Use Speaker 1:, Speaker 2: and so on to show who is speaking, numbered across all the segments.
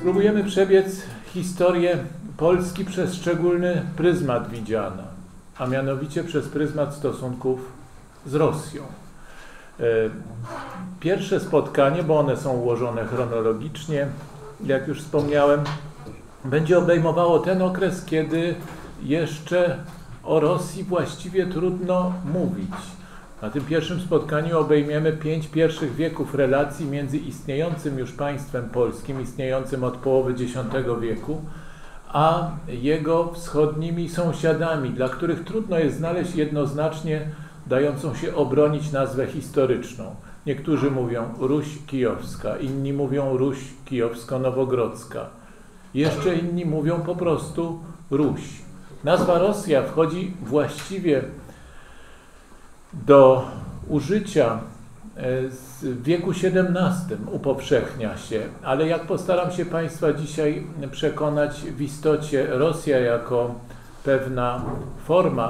Speaker 1: Spróbujemy przebiec historię Polski przez szczególny pryzmat widziana, a mianowicie przez pryzmat stosunków z Rosją. Pierwsze spotkanie, bo one są ułożone chronologicznie, jak już wspomniałem, będzie obejmowało ten okres, kiedy jeszcze o Rosji właściwie trudno mówić. Na tym pierwszym spotkaniu obejmiemy 5 pierwszych wieków relacji między istniejącym już państwem polskim, istniejącym od połowy X wieku, a jego wschodnimi sąsiadami, dla których trudno jest znaleźć jednoznacznie dającą się obronić nazwę historyczną. Niektórzy mówią Ruś Kijowska, inni mówią Ruś Kijowsko-Nowogrodzka. Jeszcze inni mówią po prostu Ruś. Nazwa Rosja wchodzi właściwie do użycia w wieku XVII, upowszechnia się, ale jak postaram się Państwa dzisiaj przekonać, w istocie Rosja jako pewna forma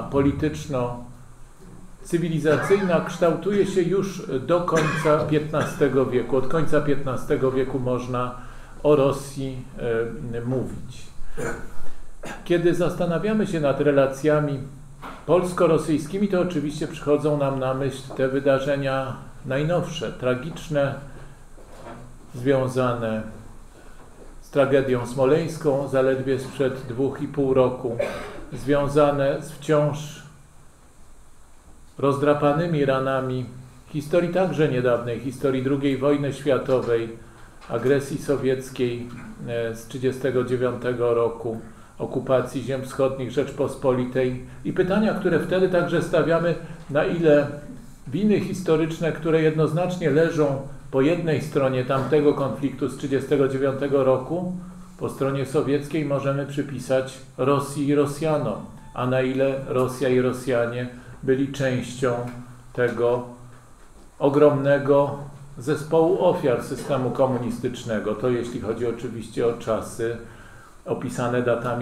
Speaker 1: polityczno-cywilizacyjna kształtuje się już do końca XV wieku. Od końca XV wieku można o Rosji mówić. Kiedy zastanawiamy się nad relacjami polsko-rosyjskimi, to oczywiście przychodzą nam na myśl te wydarzenia najnowsze, tragiczne, związane z tragedią smoleńską zaledwie sprzed 2,5 roku, związane z wciąż rozdrapanymi ranami historii także niedawnej, historii II wojny światowej, agresji sowieckiej z 1939 roku, okupacji ziem wschodnich Rzeczpospolitej i pytania, które wtedy także stawiamy, na ile winy historyczne, które jednoznacznie leżą po jednej stronie tamtego konfliktu z 1939 roku, po stronie sowieckiej możemy przypisać Rosji i Rosjanom, a na ile Rosja i Rosjanie byli częścią tego ogromnego zespołu ofiar systemu komunistycznego. To jeśli chodzi oczywiście o czasy opisane datami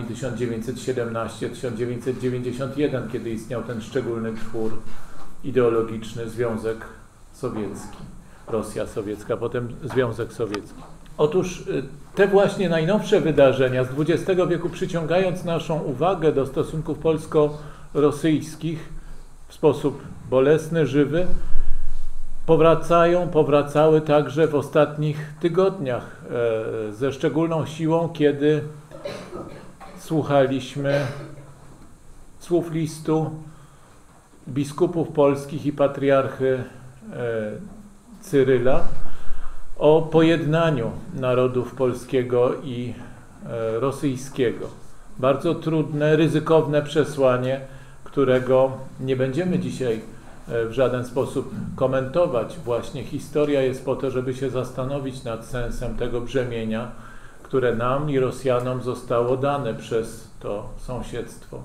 Speaker 1: 1917-1991, kiedy istniał ten szczególny twór ideologiczny, Związek Sowiecki, Rosja Sowiecka, potem Związek Sowiecki. Otóż te właśnie najnowsze wydarzenia z XX wieku, przyciągając naszą uwagę do stosunków polsko-rosyjskich w sposób bolesny, żywy, powracały także w ostatnich tygodniach ze szczególną siłą, kiedy słuchaliśmy słów listu biskupów polskich i patriarchy Cyryla o pojednaniu narodów polskiego i rosyjskiego. Bardzo trudne, ryzykowne przesłanie, którego nie będziemy dzisiaj w żaden sposób komentować. Właśnie historia jest po to, żeby się zastanowić nad sensem tego brzemienia, które nam i Rosjanom zostało dane przez to sąsiedztwo.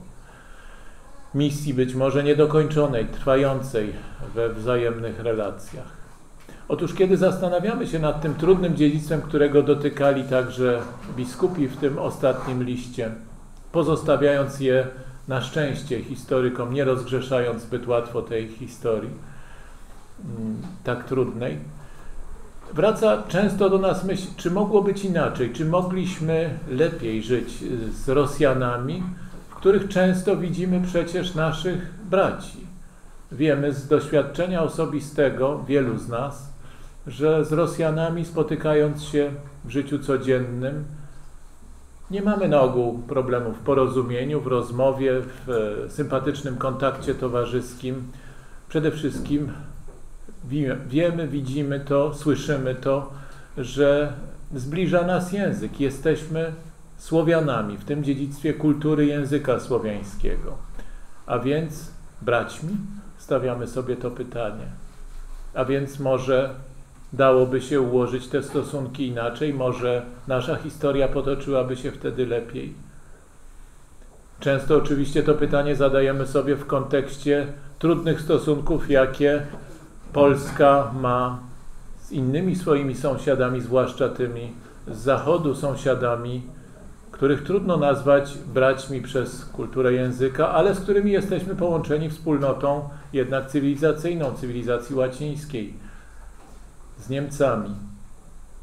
Speaker 1: Misji być może niedokończonej, trwającej we wzajemnych relacjach. Otóż kiedy zastanawiamy się nad tym trudnym dziedzictwem, którego dotykali także biskupi w tym ostatnim liście, pozostawiając je na szczęście historykom, nie rozgrzeszając zbyt łatwo tej historii tak trudnej, wraca często do nas myśl, czy mogło być inaczej, czy mogliśmy lepiej żyć z Rosjanami, w których często widzimy przecież naszych braci. Wiemy z doświadczenia osobistego, wielu z nas, że z Rosjanami spotykając się w życiu codziennym, nie mamy na ogół problemów w porozumieniu, w rozmowie, w sympatycznym kontakcie towarzyskim. Przede wszystkim wiemy, widzimy to, słyszymy to, że zbliża nas język. Jesteśmy Słowianami, w tym dziedzictwie kultury języka słowiańskiego. A więc braćmi? Stawiamy sobie to pytanie. A więc może dałoby się ułożyć te stosunki inaczej, może nasza historia potoczyłaby się wtedy lepiej. Często oczywiście to pytanie zadajemy sobie w kontekście trudnych stosunków, jakie Polska ma z innymi swoimi sąsiadami, zwłaszcza tymi z zachodu sąsiadami, których trudno nazwać braćmi przez kulturę języka, ale z którymi jesteśmy połączeni wspólnotą jednak cywilizacyjną, cywilizacji łacińskiej, z Niemcami.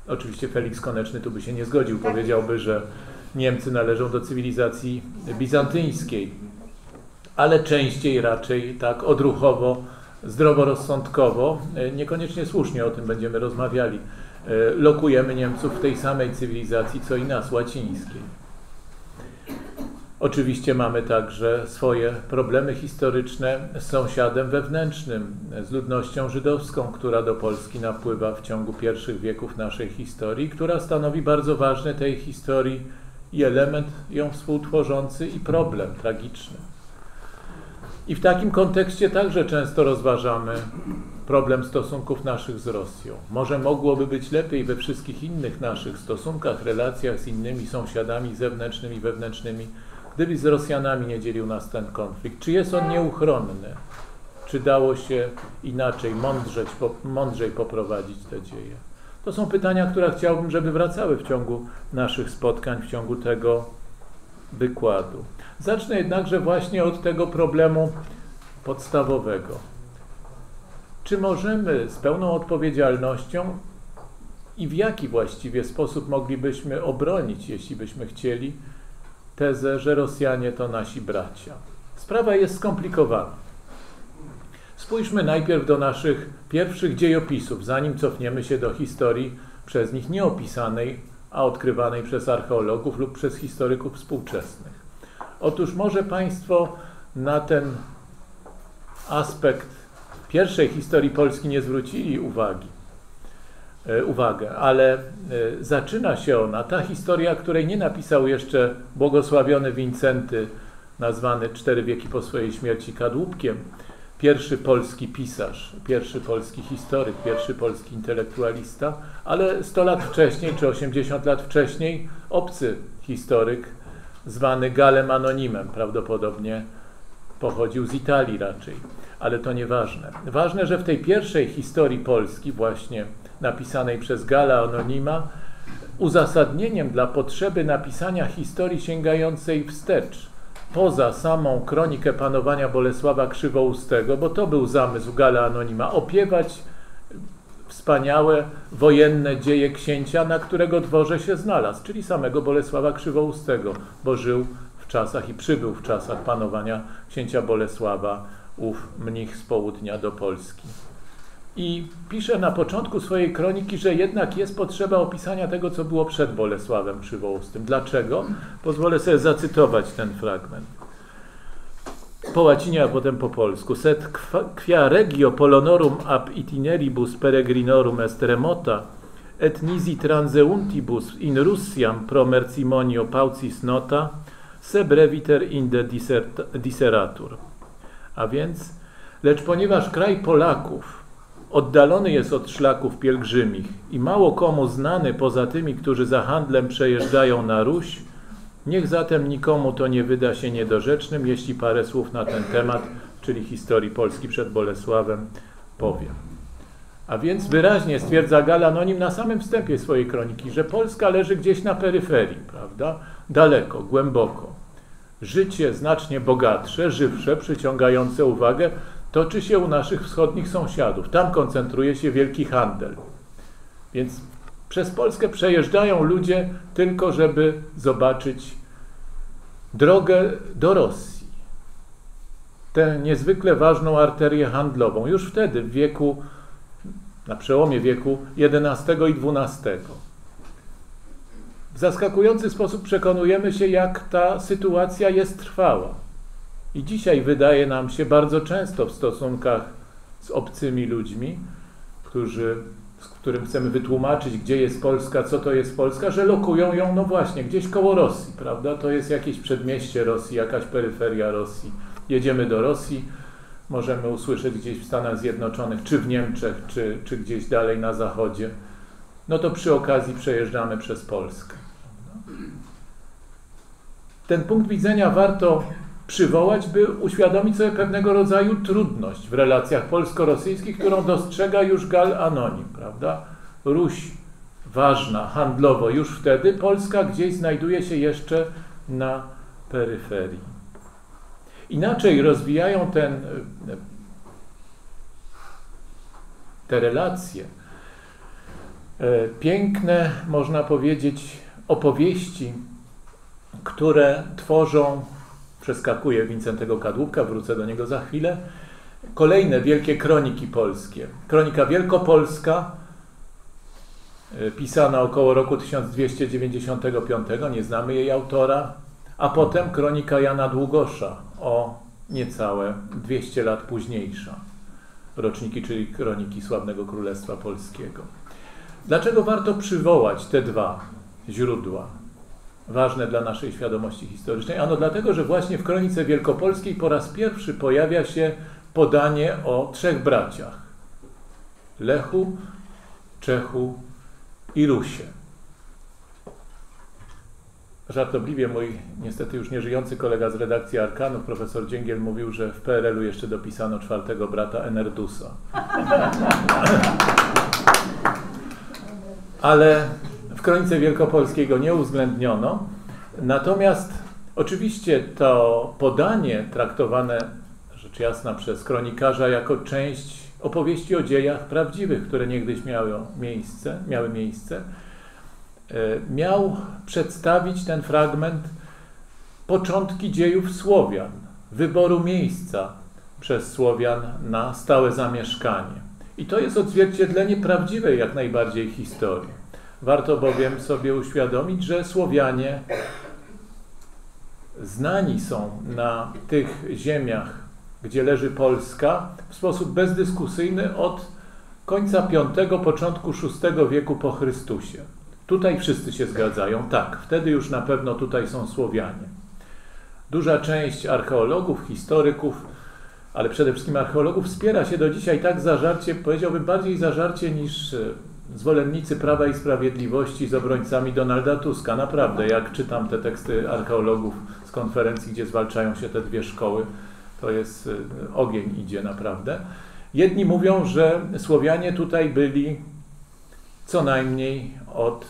Speaker 1: Oczywiście Felix Koneczny tu by się nie zgodził, powiedziałby, że Niemcy należą do cywilizacji bizantyjskiej, ale częściej raczej tak odruchowo, zdroworozsądkowo, niekoniecznie słusznie, o tym będziemy rozmawiali, lokujemy Niemców w tej samej cywilizacji, co i nas, łacińskiej. Oczywiście mamy także swoje problemy historyczne z sąsiadem wewnętrznym, z ludnością żydowską, która do Polski napływa w ciągu pierwszych wieków naszej historii, która stanowi bardzo ważny tej historii i element ją współtworzący i problem tragiczny. I w takim kontekście także często rozważamy problem stosunków naszych z Rosją. Może mogłoby być lepiej we wszystkich innych naszych stosunkach, relacjach z innymi sąsiadami zewnętrznymi, wewnętrznymi, gdyby z Rosjanami nie dzielił nas ten konflikt. Czy jest on nieuchronny? Czy dało się inaczej, mądrzej poprowadzić te dzieje? To są pytania, które chciałbym, żeby wracały w ciągu naszych spotkań, w ciągu tego wykładu. Zacznę jednakże właśnie od tego problemu podstawowego. Czy możemy z pełną odpowiedzialnością i w jaki właściwie sposób moglibyśmy obronić, jeśli byśmy chcieli, tezę, że Rosjanie to nasi bracia? Sprawa jest skomplikowana. Spójrzmy najpierw do naszych pierwszych dziejopisów, zanim cofniemy się do historii przez nich nieopisanej, a odkrywanej przez archeologów lub przez historyków współczesnych. Otóż może Państwo na ten aspekt pierwszej historii Polski nie zwrócili uwagę, ale zaczyna się ona, ta historia, której nie napisał jeszcze błogosławiony Wincenty, nazwany 4 wieki po swojej śmierci kadłubkiem, pierwszy polski pisarz, pierwszy polski historyk, pierwszy polski intelektualista, ale 100 lat wcześniej, czy 80 lat wcześniej, obcy historyk, zwany Galem Anonimem, prawdopodobnie pochodził z Italii raczej, ale to nieważne. Ważne, że w tej pierwszej historii Polski, właśnie napisanej przez Gala Anonima, uzasadnieniem dla potrzeby napisania historii sięgającej wstecz, poza samą kronikę panowania Bolesława Krzywoustego, bo to był zamysł Gala Anonima, opiewać wspaniałe wojenne dzieje księcia, na którego dworze się znalazł, czyli samego Bolesława Krzywoustego, bo żył w czasach i przybył w czasach panowania księcia Bolesława, ów mnich z południa do Polski. I pisze na początku swojej kroniki, że jednak jest potrzeba opisania tego, co było przed Bolesławem Krzywoustym. Dlaczego? Pozwolę sobie zacytować ten fragment. Po łacinie, a potem po polsku. Sed quia regio polonorum ab itineribus peregrinorum est remota, et nisi transeuntibus in Russiam pro mercimonio paucis nota, se breviter inde disseratur. A więc, lecz ponieważ kraj Polaków oddalony jest od szlaków pielgrzymich i mało komu znany poza tymi, którzy za handlem przejeżdżają na Ruś, niech zatem nikomu to nie wyda się niedorzecznym, jeśli parę słów na ten temat, czyli historii Polski przed Bolesławem, powiem. A więc wyraźnie stwierdza Gal Anonim na samym wstępie swojej kroniki, że Polska leży gdzieś na peryferii, prawda? Daleko, głęboko. Życie znacznie bogatsze, żywsze, przyciągające uwagę toczy się u naszych wschodnich sąsiadów. Tam koncentruje się wielki handel. Więc przez Polskę przejeżdżają ludzie tylko, żeby zobaczyć drogę do Rosji. Tę niezwykle ważną arterię handlową. Już wtedy, w wieku, na przełomie wieku XI i XII. W zaskakujący sposób przekonujemy się, jak ta sytuacja jest trwała. I dzisiaj wydaje nam się bardzo często w stosunkach z obcymi ludźmi, którym chcemy wytłumaczyć, gdzie jest Polska, co to jest Polska, że lokują ją, no właśnie, gdzieś koło Rosji, prawda? To jest jakieś przedmieście Rosji, jakaś peryferia Rosji. Jedziemy do Rosji, możemy usłyszeć gdzieś w Stanach Zjednoczonych, czy w Niemczech, czy gdzieś dalej na zachodzie. No to przy okazji przejeżdżamy przez Polskę. Ten punkt widzenia warto przywołać, by uświadomić sobie pewnego rodzaju trudność w relacjach polsko-rosyjskich, którą dostrzega już Gal Anonim, prawda? Ruś ważna handlowo już wtedy, Polska gdzieś znajduje się jeszcze na peryferii. Inaczej rozwijają te relacje Piękne, można powiedzieć, opowieści, które tworzą, przeskakuję Wincentego Kadłubka, wrócę do niego za chwilę, kolejne wielkie kroniki polskie. Kronika Wielkopolska, pisana około roku 1295, nie znamy jej autora, a potem kronika Jana Długosza, o niecałe 200 lat późniejsza. Roczniki, czyli kroniki sławnego Królestwa Polskiego. Dlaczego warto przywołać te dwa źródła, ważne dla naszej świadomości historycznej? Ano dlatego, że właśnie w kronice wielkopolskiej po raz pierwszy pojawia się podanie o trzech braciach. Lechu, Czechu i Rusie. Żartobliwie mój niestety już nieżyjący kolega z redakcji Arkanów, profesor Dzięgiel, mówił, że w PRL-u jeszcze dopisano czwartego brata Enerdusa. Ale w kronice wielkopolskiej go nie uwzględniono. Natomiast oczywiście to podanie traktowane, rzecz jasna, przez kronikarza jako część opowieści o dziejach prawdziwych, które niegdyś miały miejsce, miał przedstawić ten fragment początki dziejów Słowian, wyboru miejsca przez Słowian na stałe zamieszkanie. I to jest odzwierciedlenie prawdziwej jak najbardziej historii. Warto bowiem sobie uświadomić, że Słowianie znani są na tych ziemiach, gdzie leży Polska, w sposób bezdyskusyjny od końca V, początku VI wieku po Chrystusie. Tutaj wszyscy się zgadzają, tak, wtedy już na pewno tutaj są Słowianie. Duża część archeologów, historyków, ale przede wszystkim archeologów wspiera się do dzisiaj tak zażarcie, powiedziałbym bardziej zażarcie niż zwolennicy Prawa i Sprawiedliwości z obrońcami Donalda Tuska. Naprawdę, jak czytam te teksty archeologów z konferencji, gdzie zwalczają się te dwie szkoły, to jest ogień idzie naprawdę. Jedni mówią, że Słowianie tutaj byli co najmniej od,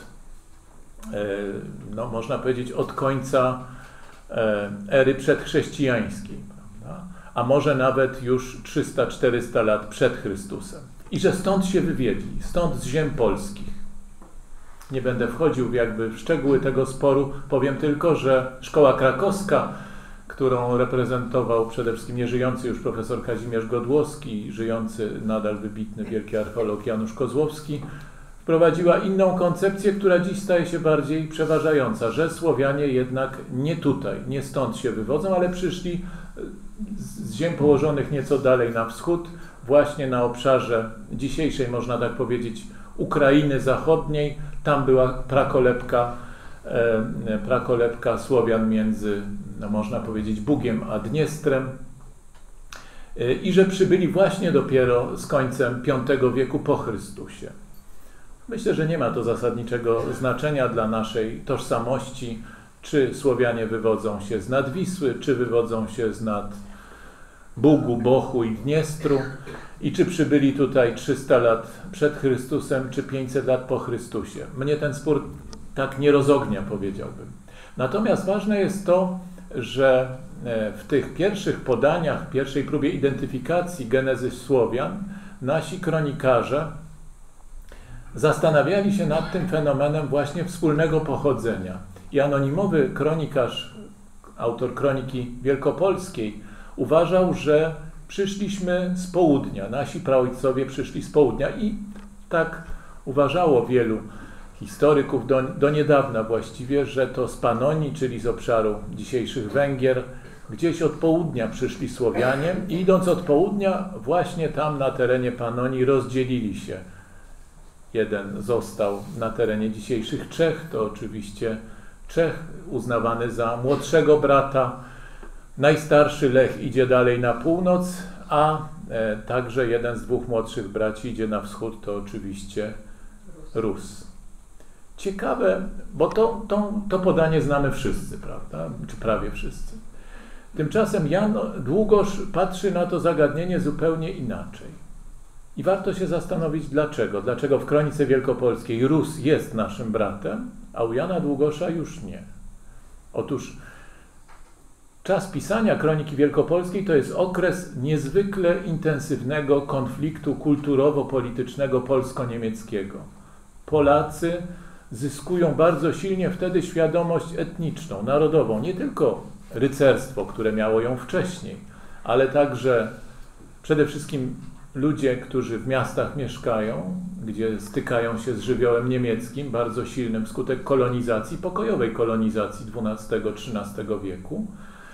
Speaker 1: no można powiedzieć, od końca ery przedchrześcijańskiej, prawda? A może nawet już 300-400 lat przed Chrystusem. I że stąd się wywiedli, stąd z ziem polskich. Nie będę wchodził jakby w szczegóły tego sporu, powiem tylko, że szkoła krakowska, którą reprezentował przede wszystkim nieżyjący już profesor Kazimierz Godłowski, żyjący nadal wybitny wielki archeolog Janusz Kozłowski, wprowadziła inną koncepcję, która dziś staje się bardziej przeważająca, że Słowianie jednak nie tutaj, nie stąd się wywodzą, ale przyszli z ziem położonych nieco dalej na wschód, właśnie na obszarze dzisiejszej, można tak powiedzieć, Ukrainy Zachodniej. Tam była prakolebka Słowian między, no można powiedzieć, Bugiem a Dniestrem i że przybyli właśnie dopiero z końcem V wieku po Chrystusie. Myślę, że nie ma to zasadniczego znaczenia dla naszej tożsamości, czy Słowianie wywodzą się z nad Wisły, czy wywodzą się z nad Bugu, Bochu i Dniestru i czy przybyli tutaj 300 lat przed Chrystusem, czy 500 lat po Chrystusie. Mnie ten spór tak nie rozognia, powiedziałbym. Natomiast ważne jest to, że w tych pierwszych podaniach, pierwszej próbie identyfikacji genezy Słowian, nasi kronikarze zastanawiali się nad tym fenomenem właśnie wspólnego pochodzenia. I anonimowy kronikarz, autor kroniki wielkopolskiej, uważał, że przyszliśmy z południa, nasi praojcowie przyszli z południa i tak uważało wielu historyków do niedawna właściwie, że to z Panonii, czyli z obszaru dzisiejszych Węgier, gdzieś od południa przyszli Słowianie i idąc od południa właśnie tam na terenie Panonii rozdzielili się. Jeden został na terenie dzisiejszych Czech, to oczywiście Czech uznawany za młodszego brata. Najstarszy Lech idzie dalej na północ, a także jeden z dwóch młodszych braci idzie na wschód, to oczywiście Rus. Ciekawe, bo to podanie znamy wszyscy, prawda? Czy prawie wszyscy. Tymczasem Jan Długosz patrzy na to zagadnienie zupełnie inaczej. I warto się zastanowić dlaczego. Dlaczego w kronice wielkopolskiej Rus jest naszym bratem, a u Jana Długosza już nie. Otóż czas pisania kroniki wielkopolskiej to jest okres niezwykle intensywnego konfliktu kulturowo-politycznego polsko-niemieckiego. Polacy zyskują bardzo silnie wtedy świadomość etniczną, narodową, nie tylko rycerstwo, które miało ją wcześniej, ale także przede wszystkim ludzie, którzy w miastach mieszkają, gdzie stykają się z żywiołem niemieckim, bardzo silnym wskutek kolonizacji, pokojowej kolonizacji XII-XIII wieku.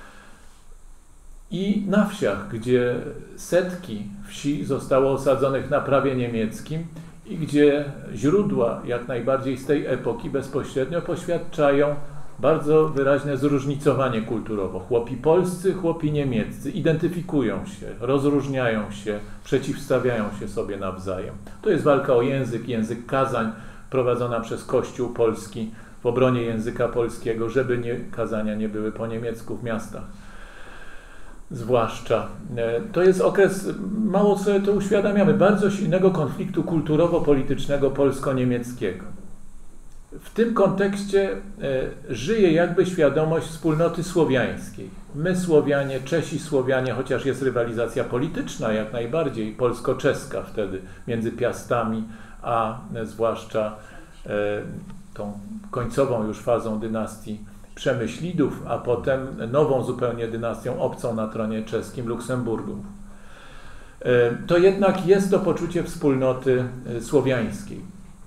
Speaker 1: I na wsiach, gdzie setki wsi zostało osadzonych na prawie niemieckim i gdzie źródła jak najbardziej z tej epoki bezpośrednio poświadczają bardzo wyraźne zróżnicowanie kulturowo. Chłopi polscy, chłopi niemieccy identyfikują się, rozróżniają się, przeciwstawiają się sobie nawzajem. To jest walka o język kazań prowadzona przez Kościół polski w obronie języka polskiego, żeby kazania nie były po niemiecku w miastach. Zwłaszcza. To jest okres, mało sobie to uświadamiamy, bardzo silnego konfliktu kulturowo-politycznego polsko-niemieckiego. W tym kontekście żyje jakby świadomość wspólnoty słowiańskiej. My Słowianie, Czesi Słowianie, chociaż jest rywalizacja polityczna jak najbardziej, polsko-czeska wtedy między Piastami, a zwłaszcza tą końcową już fazą dynastii Przemyślidów, a potem nową zupełnie dynastią obcą na tronie czeskim Luksemburgów. To jednak jest to poczucie wspólnoty słowiańskiej.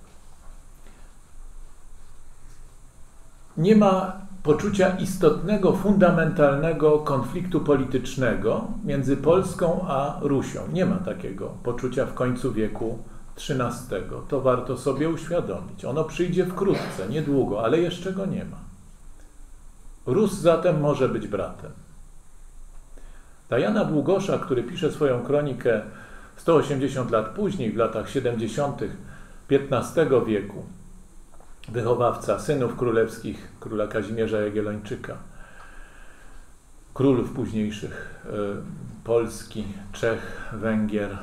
Speaker 1: Nie ma poczucia istotnego, fundamentalnego konfliktu politycznego między Polską a Rusią. Nie ma takiego poczucia w końcu wieku XIII. To warto sobie uświadomić. Ono przyjdzie wkrótce, niedługo, ale jeszcze go nie ma. Rus zatem może być bratem. Dla Jana Długosza, który pisze swoją kronikę 180 lat później, w latach 70. XV wieku, wychowawca synów królewskich, króla Kazimierza Jagiellończyka, królów późniejszych Polski, Czech, Węgier.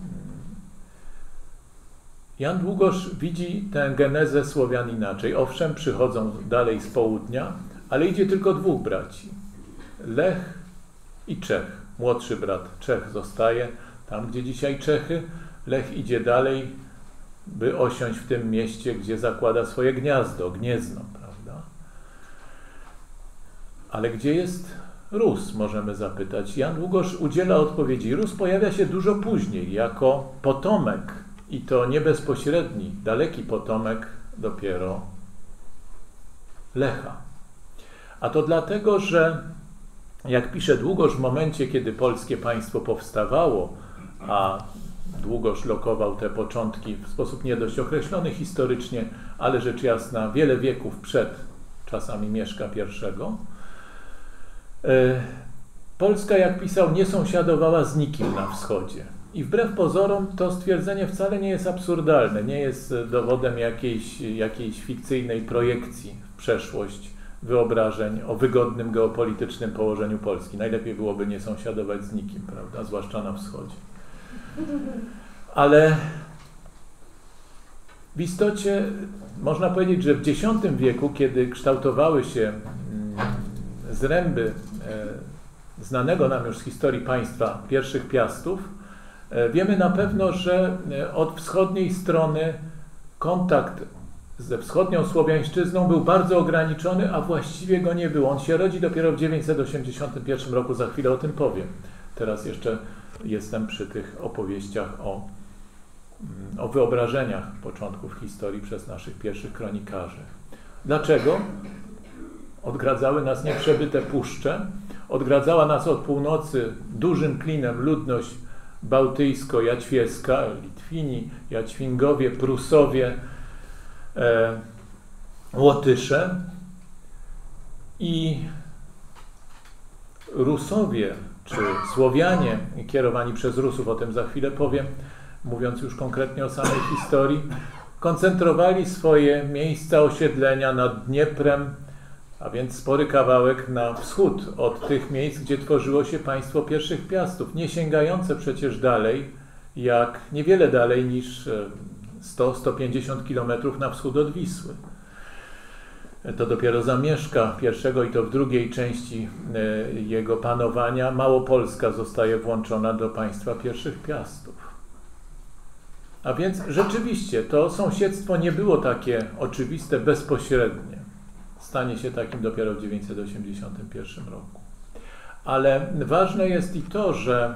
Speaker 1: Jan Długosz widzi tę genezę Słowian inaczej. Owszem, przychodzą dalej z południa, ale idzie tylko dwóch braci. Lech i Czech. Młodszy brat Czech zostaje tam, gdzie dzisiaj Czechy. Lech idzie dalej, by osiąść w tym mieście, gdzie zakłada swoje gniazdo, Gniezno, prawda? Ale gdzie jest Rus, możemy zapytać. Jan Długosz udziela odpowiedzi. Rus pojawia się dużo później, jako potomek, i to nie bezpośredni, daleki potomek dopiero Lecha. A to dlatego, że jak pisze Długosz, w momencie, kiedy polskie państwo powstawało, a Długosz lokował te początki w sposób nie dość określony historycznie, ale rzecz jasna wiele wieków przed czasami Mieszka I, Polska, jak pisał, nie sąsiadowała z nikim na wschodzie. I wbrew pozorom to stwierdzenie wcale nie jest absurdalne, nie jest dowodem jakiejś fikcyjnej projekcji w przeszłość, wyobrażeń o wygodnym geopolitycznym położeniu Polski. Najlepiej byłoby nie sąsiadować z nikim, prawda, zwłaszcza na wschodzie. Ale w istocie można powiedzieć, że w X wieku, kiedy kształtowały się zręby znanego nam już z historii państwa pierwszych Piastów, wiemy na pewno, że od wschodniej strony kontakt ze wschodnią słowiańszczyzną był bardzo ograniczony, a właściwie go nie było. On się rodzi dopiero w 981 roku, za chwilę o tym powiem. Teraz jeszcze jestem przy tych opowieściach o wyobrażeniach początków historii przez naszych pierwszych kronikarzy. Dlaczego? Odgradzały nas nieprzebyte puszcze, odgradzała nas od północy dużym klinem ludność bałtyjsko-jaćwieska, Litwini, Jaćwingowie, Prusowie, Łotysze i Rusowie, czy Słowianie kierowani przez Rusów, o tym za chwilę powiem, mówiąc już konkretnie o samej historii, koncentrowali swoje miejsca osiedlenia nad Dnieprem, a więc spory kawałek na wschód od tych miejsc, gdzie tworzyło się państwo pierwszych Piastów, nie sięgające przecież dalej, jak niewiele dalej niż 100-150 kilometrów na wschód od Wisły. To dopiero za Mieszka I i to w drugiej części jego panowania Małopolska zostaje włączona do państwa pierwszych Piastów. A więc rzeczywiście to sąsiedztwo nie było takie oczywiste, bezpośrednie. Stanie się takim dopiero w 981 roku. Ale ważne jest i to, że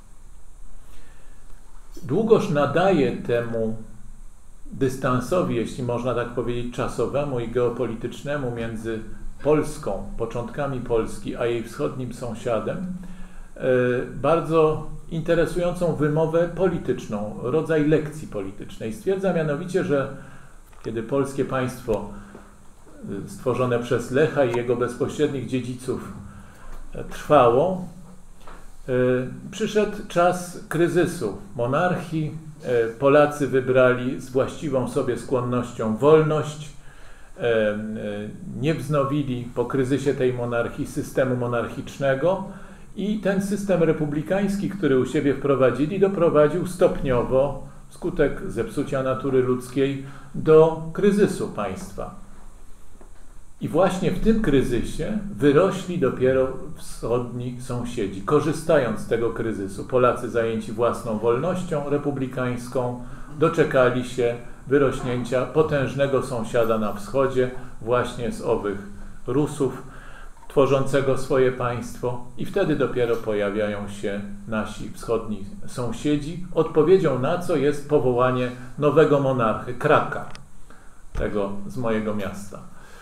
Speaker 1: Długosz nadaje temu dystansowi, jeśli można tak powiedzieć, czasowemu i geopolitycznemu między Polską, początkami Polski, a jej wschodnim sąsiadem, bardzo interesującą wymowę polityczną, rodzaj lekcji politycznej. Stwierdza mianowicie, że kiedy polskie państwo stworzone przez Lecha i jego bezpośrednich dziedziców trwało, przyszedł czas kryzysu monarchii. Polacy wybrali z właściwą sobie skłonnością wolność, nie wznowili po kryzysie tej monarchii systemu monarchicznego i ten system republikański, który u siebie wprowadzili, doprowadził stopniowo, wskutek zepsucia natury ludzkiej, do kryzysu państwa. I właśnie w tym kryzysie wyrośli dopiero wschodni sąsiedzi. Korzystając z tego kryzysu, Polacy zajęci własną wolnością republikańską doczekali się wyrośnięcia potężnego sąsiada na wschodzie, właśnie z owych Rusów, tworzącego swoje państwo, i wtedy dopiero pojawiają się nasi wschodni sąsiedzi, odpowiedzią na co jest powołanie nowego monarchy, Kraka, tego z mojego miasta,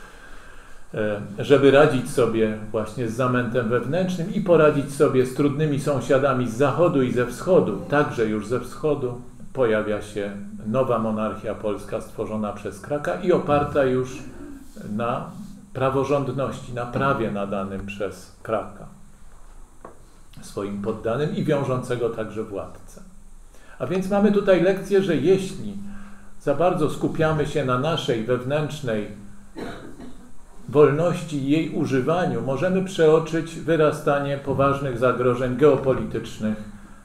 Speaker 1: żeby radzić sobie właśnie z zamętem wewnętrznym i poradzić sobie z trudnymi sąsiadami z zachodu i ze wschodu. Także już ze wschodu pojawia się nowa monarchia polska stworzona przez Kraka i oparta już na praworządności, na prawie nadanym przez Kraka swoim poddanym i wiążącego także władcę. A więc mamy tutaj lekcję, że jeśli za bardzo skupiamy się na naszej wewnętrznej wolności i jej używaniu, możemy przeoczyć wyrastanie poważnych zagrożeń geopolitycznych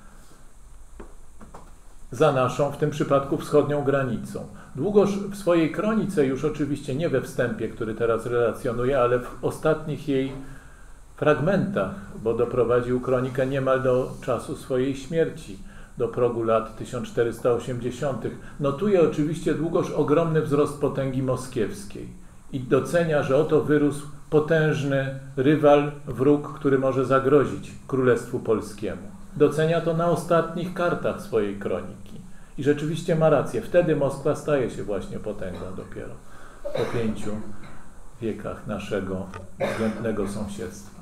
Speaker 1: za naszą, w tym przypadku wschodnią granicą. Długosz w swojej kronice, już oczywiście nie we wstępie, który teraz relacjonuje, ale w ostatnich jej fragmentach, bo doprowadził kronikę niemal do czasu swojej śmierci, do progu lat 1480. Notuje oczywiście Długosz ogromny wzrost potęgi moskiewskiej i docenia, że oto wyrósł potężny rywal, wróg, który może zagrozić Królestwu Polskiemu. Docenia to na ostatnich kartach swojej kroniki. I rzeczywiście ma rację. Wtedy Moskwa staje się właśnie potęgą dopiero po 5 wiekach naszego względnego sąsiedztwa.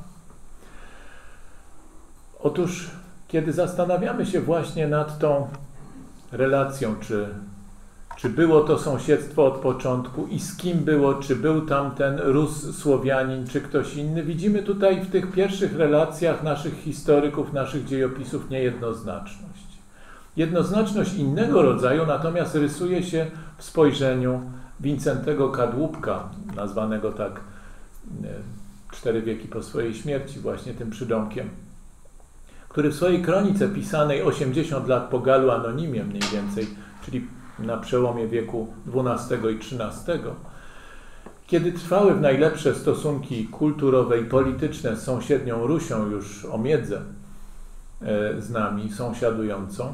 Speaker 1: Otóż, kiedy zastanawiamy się właśnie nad tą relacją, czy było to sąsiedztwo od początku i z kim było, czy był tam ten Rus, Słowianin, czy ktoś inny, widzimy tutaj w tych pierwszych relacjach naszych historyków, naszych dziejopisów niejednoznaczność. Jednoznaczność innego rodzaju natomiast rysuje się w spojrzeniu Wincentego Kadłubka, nazwanego tak 4 wieki po swojej śmierci, właśnie tym przydomkiem, który w swojej kronice pisanej 80 lat po Galu Anonimie mniej więcej, czyli na przełomie wieku XII i XIII, kiedy trwały w najlepsze stosunki kulturowe i polityczne z sąsiednią Rusią, już o miedzę z nami sąsiadującą,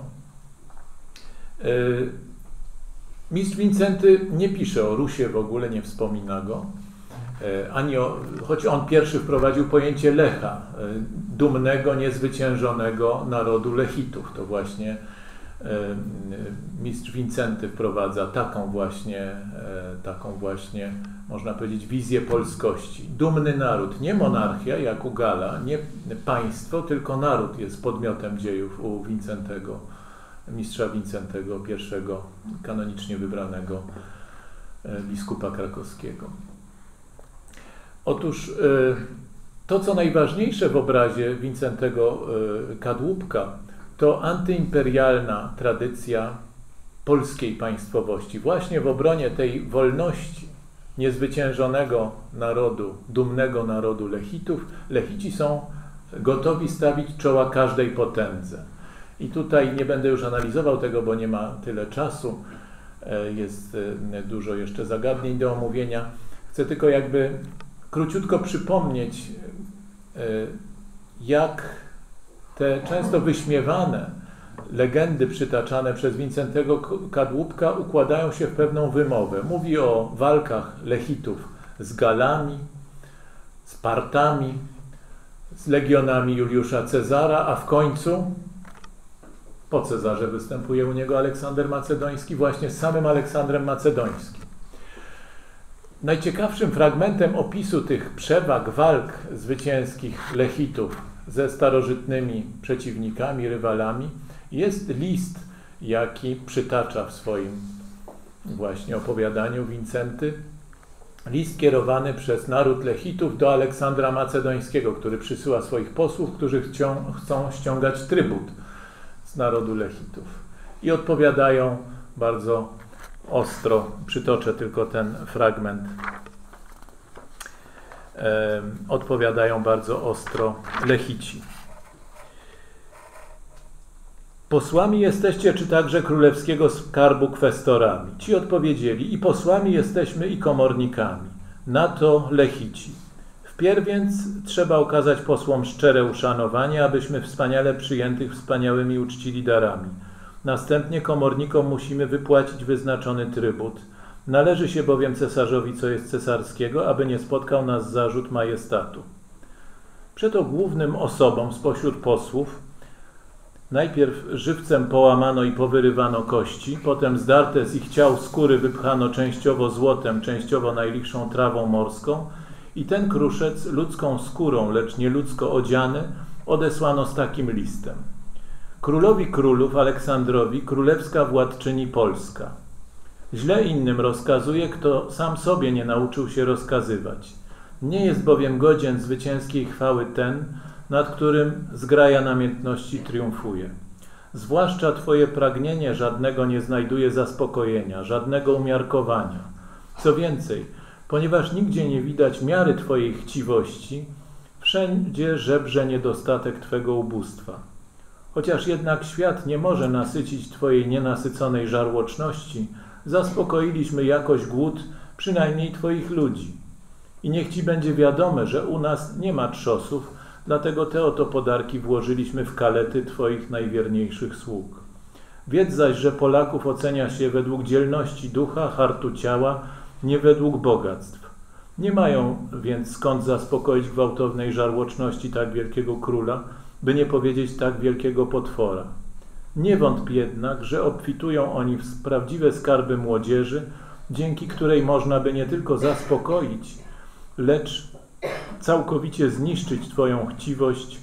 Speaker 1: mistrz Wincenty nie pisze o Rusie w ogóle, nie wspomina go, choć on pierwszy wprowadził pojęcie Lecha, dumnego, niezwyciężonego narodu Lechitów. To właśnie mistrz Wincenty wprowadza taką właśnie, można powiedzieć, wizję polskości. Dumny naród, nie monarchia jak u Gala, nie państwo, tylko naród jest podmiotem dziejów u Wincentego, mistrza Wincentego I, kanonicznie wybranego biskupa krakowskiego. Otóż to, co najważniejsze w obrazie Wincentego Kadłubka, to antyimperialna tradycja polskiej państwowości. Właśnie w obronie tej wolności niezwyciężonego narodu, dumnego narodu Lechitów, Lechici są gotowi stawić czoła każdej potędze. I tutaj nie będę już analizował tego, bo nie ma tyle czasu. Jest dużo jeszcze zagadnień do omówienia. Chcę tylko jakby króciutko przypomnieć, jak te często wyśmiewane legendy przytaczane przez Wincentego Kadłubka układają się w pewną wymowę. Mówi o walkach Lechitów z Galami, z Partami, z legionami Juliusza Cezara, a w końcu po Cezarze występuje u niego Aleksander Macedoński, właśnie z samym Aleksandrem Macedońskim. Najciekawszym fragmentem opisu tych przewag, walk zwycięskich Lechitów ze starożytnymi przeciwnikami, rywalami jest list, jaki przytacza w swoim właśnie opowiadaniu Wincenty. List kierowany przez naród Lechitów do Aleksandra Macedońskiego, który przysyła swoich posłów, którzy chcą ściągać trybut z narodu Lechitów. I odpowiadają bardzo ostro, przytoczę tylko ten fragment, odpowiadają bardzo ostro Lechici. Posłami jesteście, czy także królewskiego skarbu kwestorami? Ci odpowiedzieli, i posłami jesteśmy, i komornikami. Na to Lechici. Wpierw więc trzeba okazać posłom szczere uszanowanie, abyśmy wspaniale przyjętych wspaniałymi uczcili darami. Następnie komornikom musimy wypłacić wyznaczony trybut. Należy się bowiem cesarzowi, co jest cesarskiego, aby nie spotkał nas zarzut majestatu. Przeto głównym osobom spośród posłów najpierw żywcem połamano i powyrywano kości, potem zdarte z ich ciał skóry wypchano częściowo złotem, częściowo najlichszą trawą morską i ten kruszec ludzką skórą, lecz nie ludzko odziany, odesłano z takim listem. Królowi królów Aleksandrowi, królewska władczyni Polska. Źle innym rozkazuje, kto sam sobie nie nauczył się rozkazywać. Nie jest bowiem godzien zwycięskiej chwały ten, nad którym zgraja namiętności triumfuje. Zwłaszcza Twoje pragnienie żadnego nie znajduje zaspokojenia, żadnego umiarkowania. Co więcej, ponieważ nigdzie nie widać miary Twojej chciwości, wszędzie żebrze niedostatek Twego ubóstwa. Chociaż jednak świat nie może nasycić Twojej nienasyconej żarłoczności, zaspokoiliśmy jakoś głód przynajmniej Twoich ludzi. I niech Ci będzie wiadome, że u nas nie ma trzosów, dlatego te oto podarki włożyliśmy w kalety Twoich najwierniejszych sług. Wiedz zaś, że Polaków ocenia się według dzielności ducha, hartu ciała, nie według bogactw. Nie mają więc skąd zaspokoić gwałtownej żarłoczności tak wielkiego króla, by nie powiedzieć tak wielkiego potwora. Nie wątp jednak, że obfitują oni w prawdziwe skarby młodzieży, dzięki której można by nie tylko zaspokoić, lecz całkowicie zniszczyć Twoją chciwość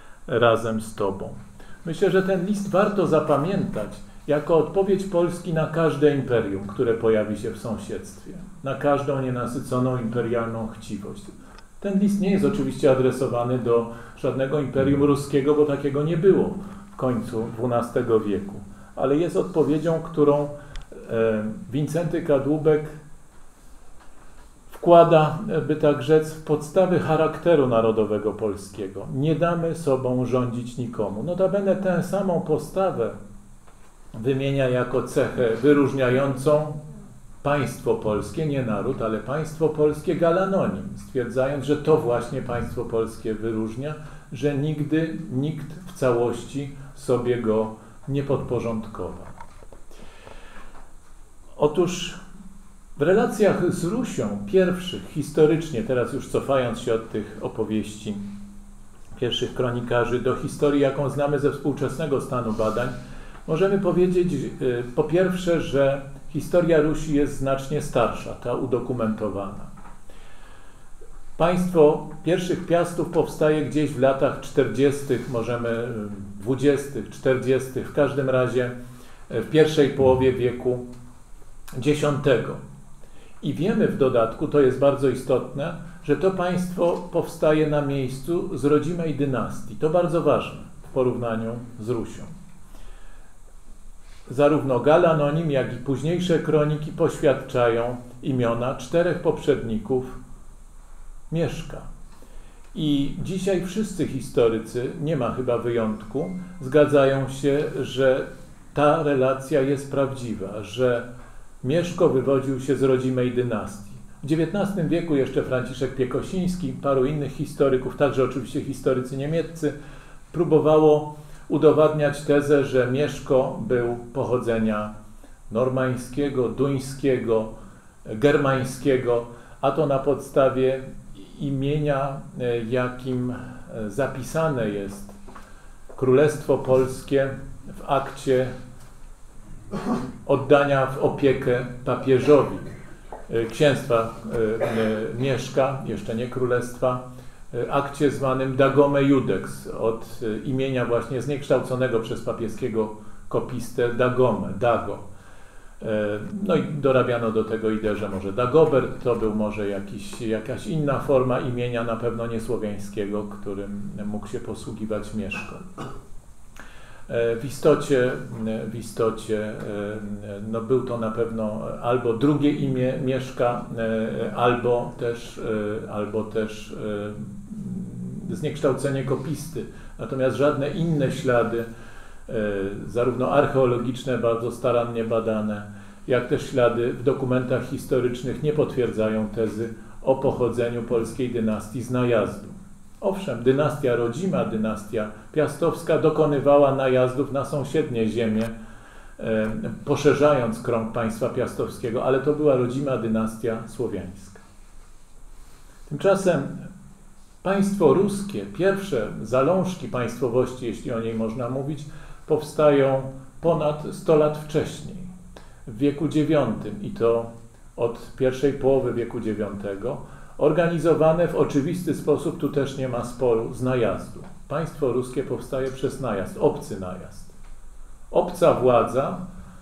Speaker 1: razem z Tobą. Myślę, że ten list warto zapamiętać jako odpowiedź Polski na każde imperium, które pojawi się w sąsiedztwie, na każdą nienasyconą imperialną chciwość. Ten list nie jest oczywiście adresowany do żadnego imperium ruskiego, bo takiego nie było w końcu XII wieku, ale jest odpowiedzią, którą Wincenty Kadłubek wkłada, by tak rzec, w podstawy charakteru narodowego polskiego. Nie damy sobą rządzić nikomu. Notabene tę samą postawę wymienia jako cechę wyróżniającą państwo polskie, nie naród, ale państwo polskie Galanonim, stwierdzając, że to właśnie państwo polskie wyróżnia, że nigdy nikt w całości sobie go nie podporządkował. Otóż w relacjach z Rusią pierwszych, historycznie, teraz już cofając się od tych opowieści pierwszych kronikarzy do historii, jaką znamy ze współczesnego stanu badań, możemy powiedzieć po pierwsze, że historia Rusi jest znacznie starsza, ta udokumentowana. Państwo pierwszych Piastów powstaje gdzieś w latach 40., możemy 20., 40., w każdym razie w pierwszej połowie wieku X. I wiemy w dodatku, to jest bardzo istotne, że to państwo powstaje na miejscu z rodzimej dynastii. To bardzo ważne w porównaniu z Rusią. Zarówno Galanonim, jak i późniejsze kroniki poświadczają imiona 4 poprzedników Mieszka. I dzisiaj wszyscy historycy, nie ma chyba wyjątku, zgadzają się, że ta relacja jest prawdziwa, że Mieszko wywodził się z rodzimej dynastii. W XIX wieku jeszcze Franciszek Piekosiński, paru innych historyków, także oczywiście historycy niemieccy, próbowało udowadniać tezę, że Mieszko był pochodzenia normańskiego, duńskiego, germańskiego, a to na podstawie imienia, jakim zapisane jest Królestwo Polskie w akcie oddania w opiekę papieżowi księstwa Mieszka, jeszcze nie królestwa, akcie zwanym Dagome Iudex, od imienia właśnie zniekształconego przez papieskiego kopistę Dagome, Dago. No i dorabiano do tego ideę, że może Dagobert to był może jakaś inna forma imienia, na pewno nie słowiańskiego, którym mógł się posługiwać Mieszko. W istocie no był to na pewno albo drugie imię Mieszka, albo też zniekształcenie kopisty. Natomiast żadne inne ślady, zarówno archeologiczne, bardzo starannie badane, jak też ślady w dokumentach historycznych nie potwierdzają tezy o pochodzeniu polskiej dynastii z najazdu. Owszem, dynastia rodzima, dynastia piastowska dokonywała najazdów na sąsiednie ziemie, poszerzając krąg państwa piastowskiego, ale to była rodzima dynastia słowiańska. Tymczasem państwo ruskie, pierwsze zalążki państwowości, jeśli o niej można mówić, powstają ponad 100 lat wcześniej, w wieku IX i to od pierwszej połowy wieku IX, organizowane w oczywisty sposób, tu też nie ma sporu, z najazdu. Państwo ruskie powstaje przez najazd, obcy najazd. Obca władza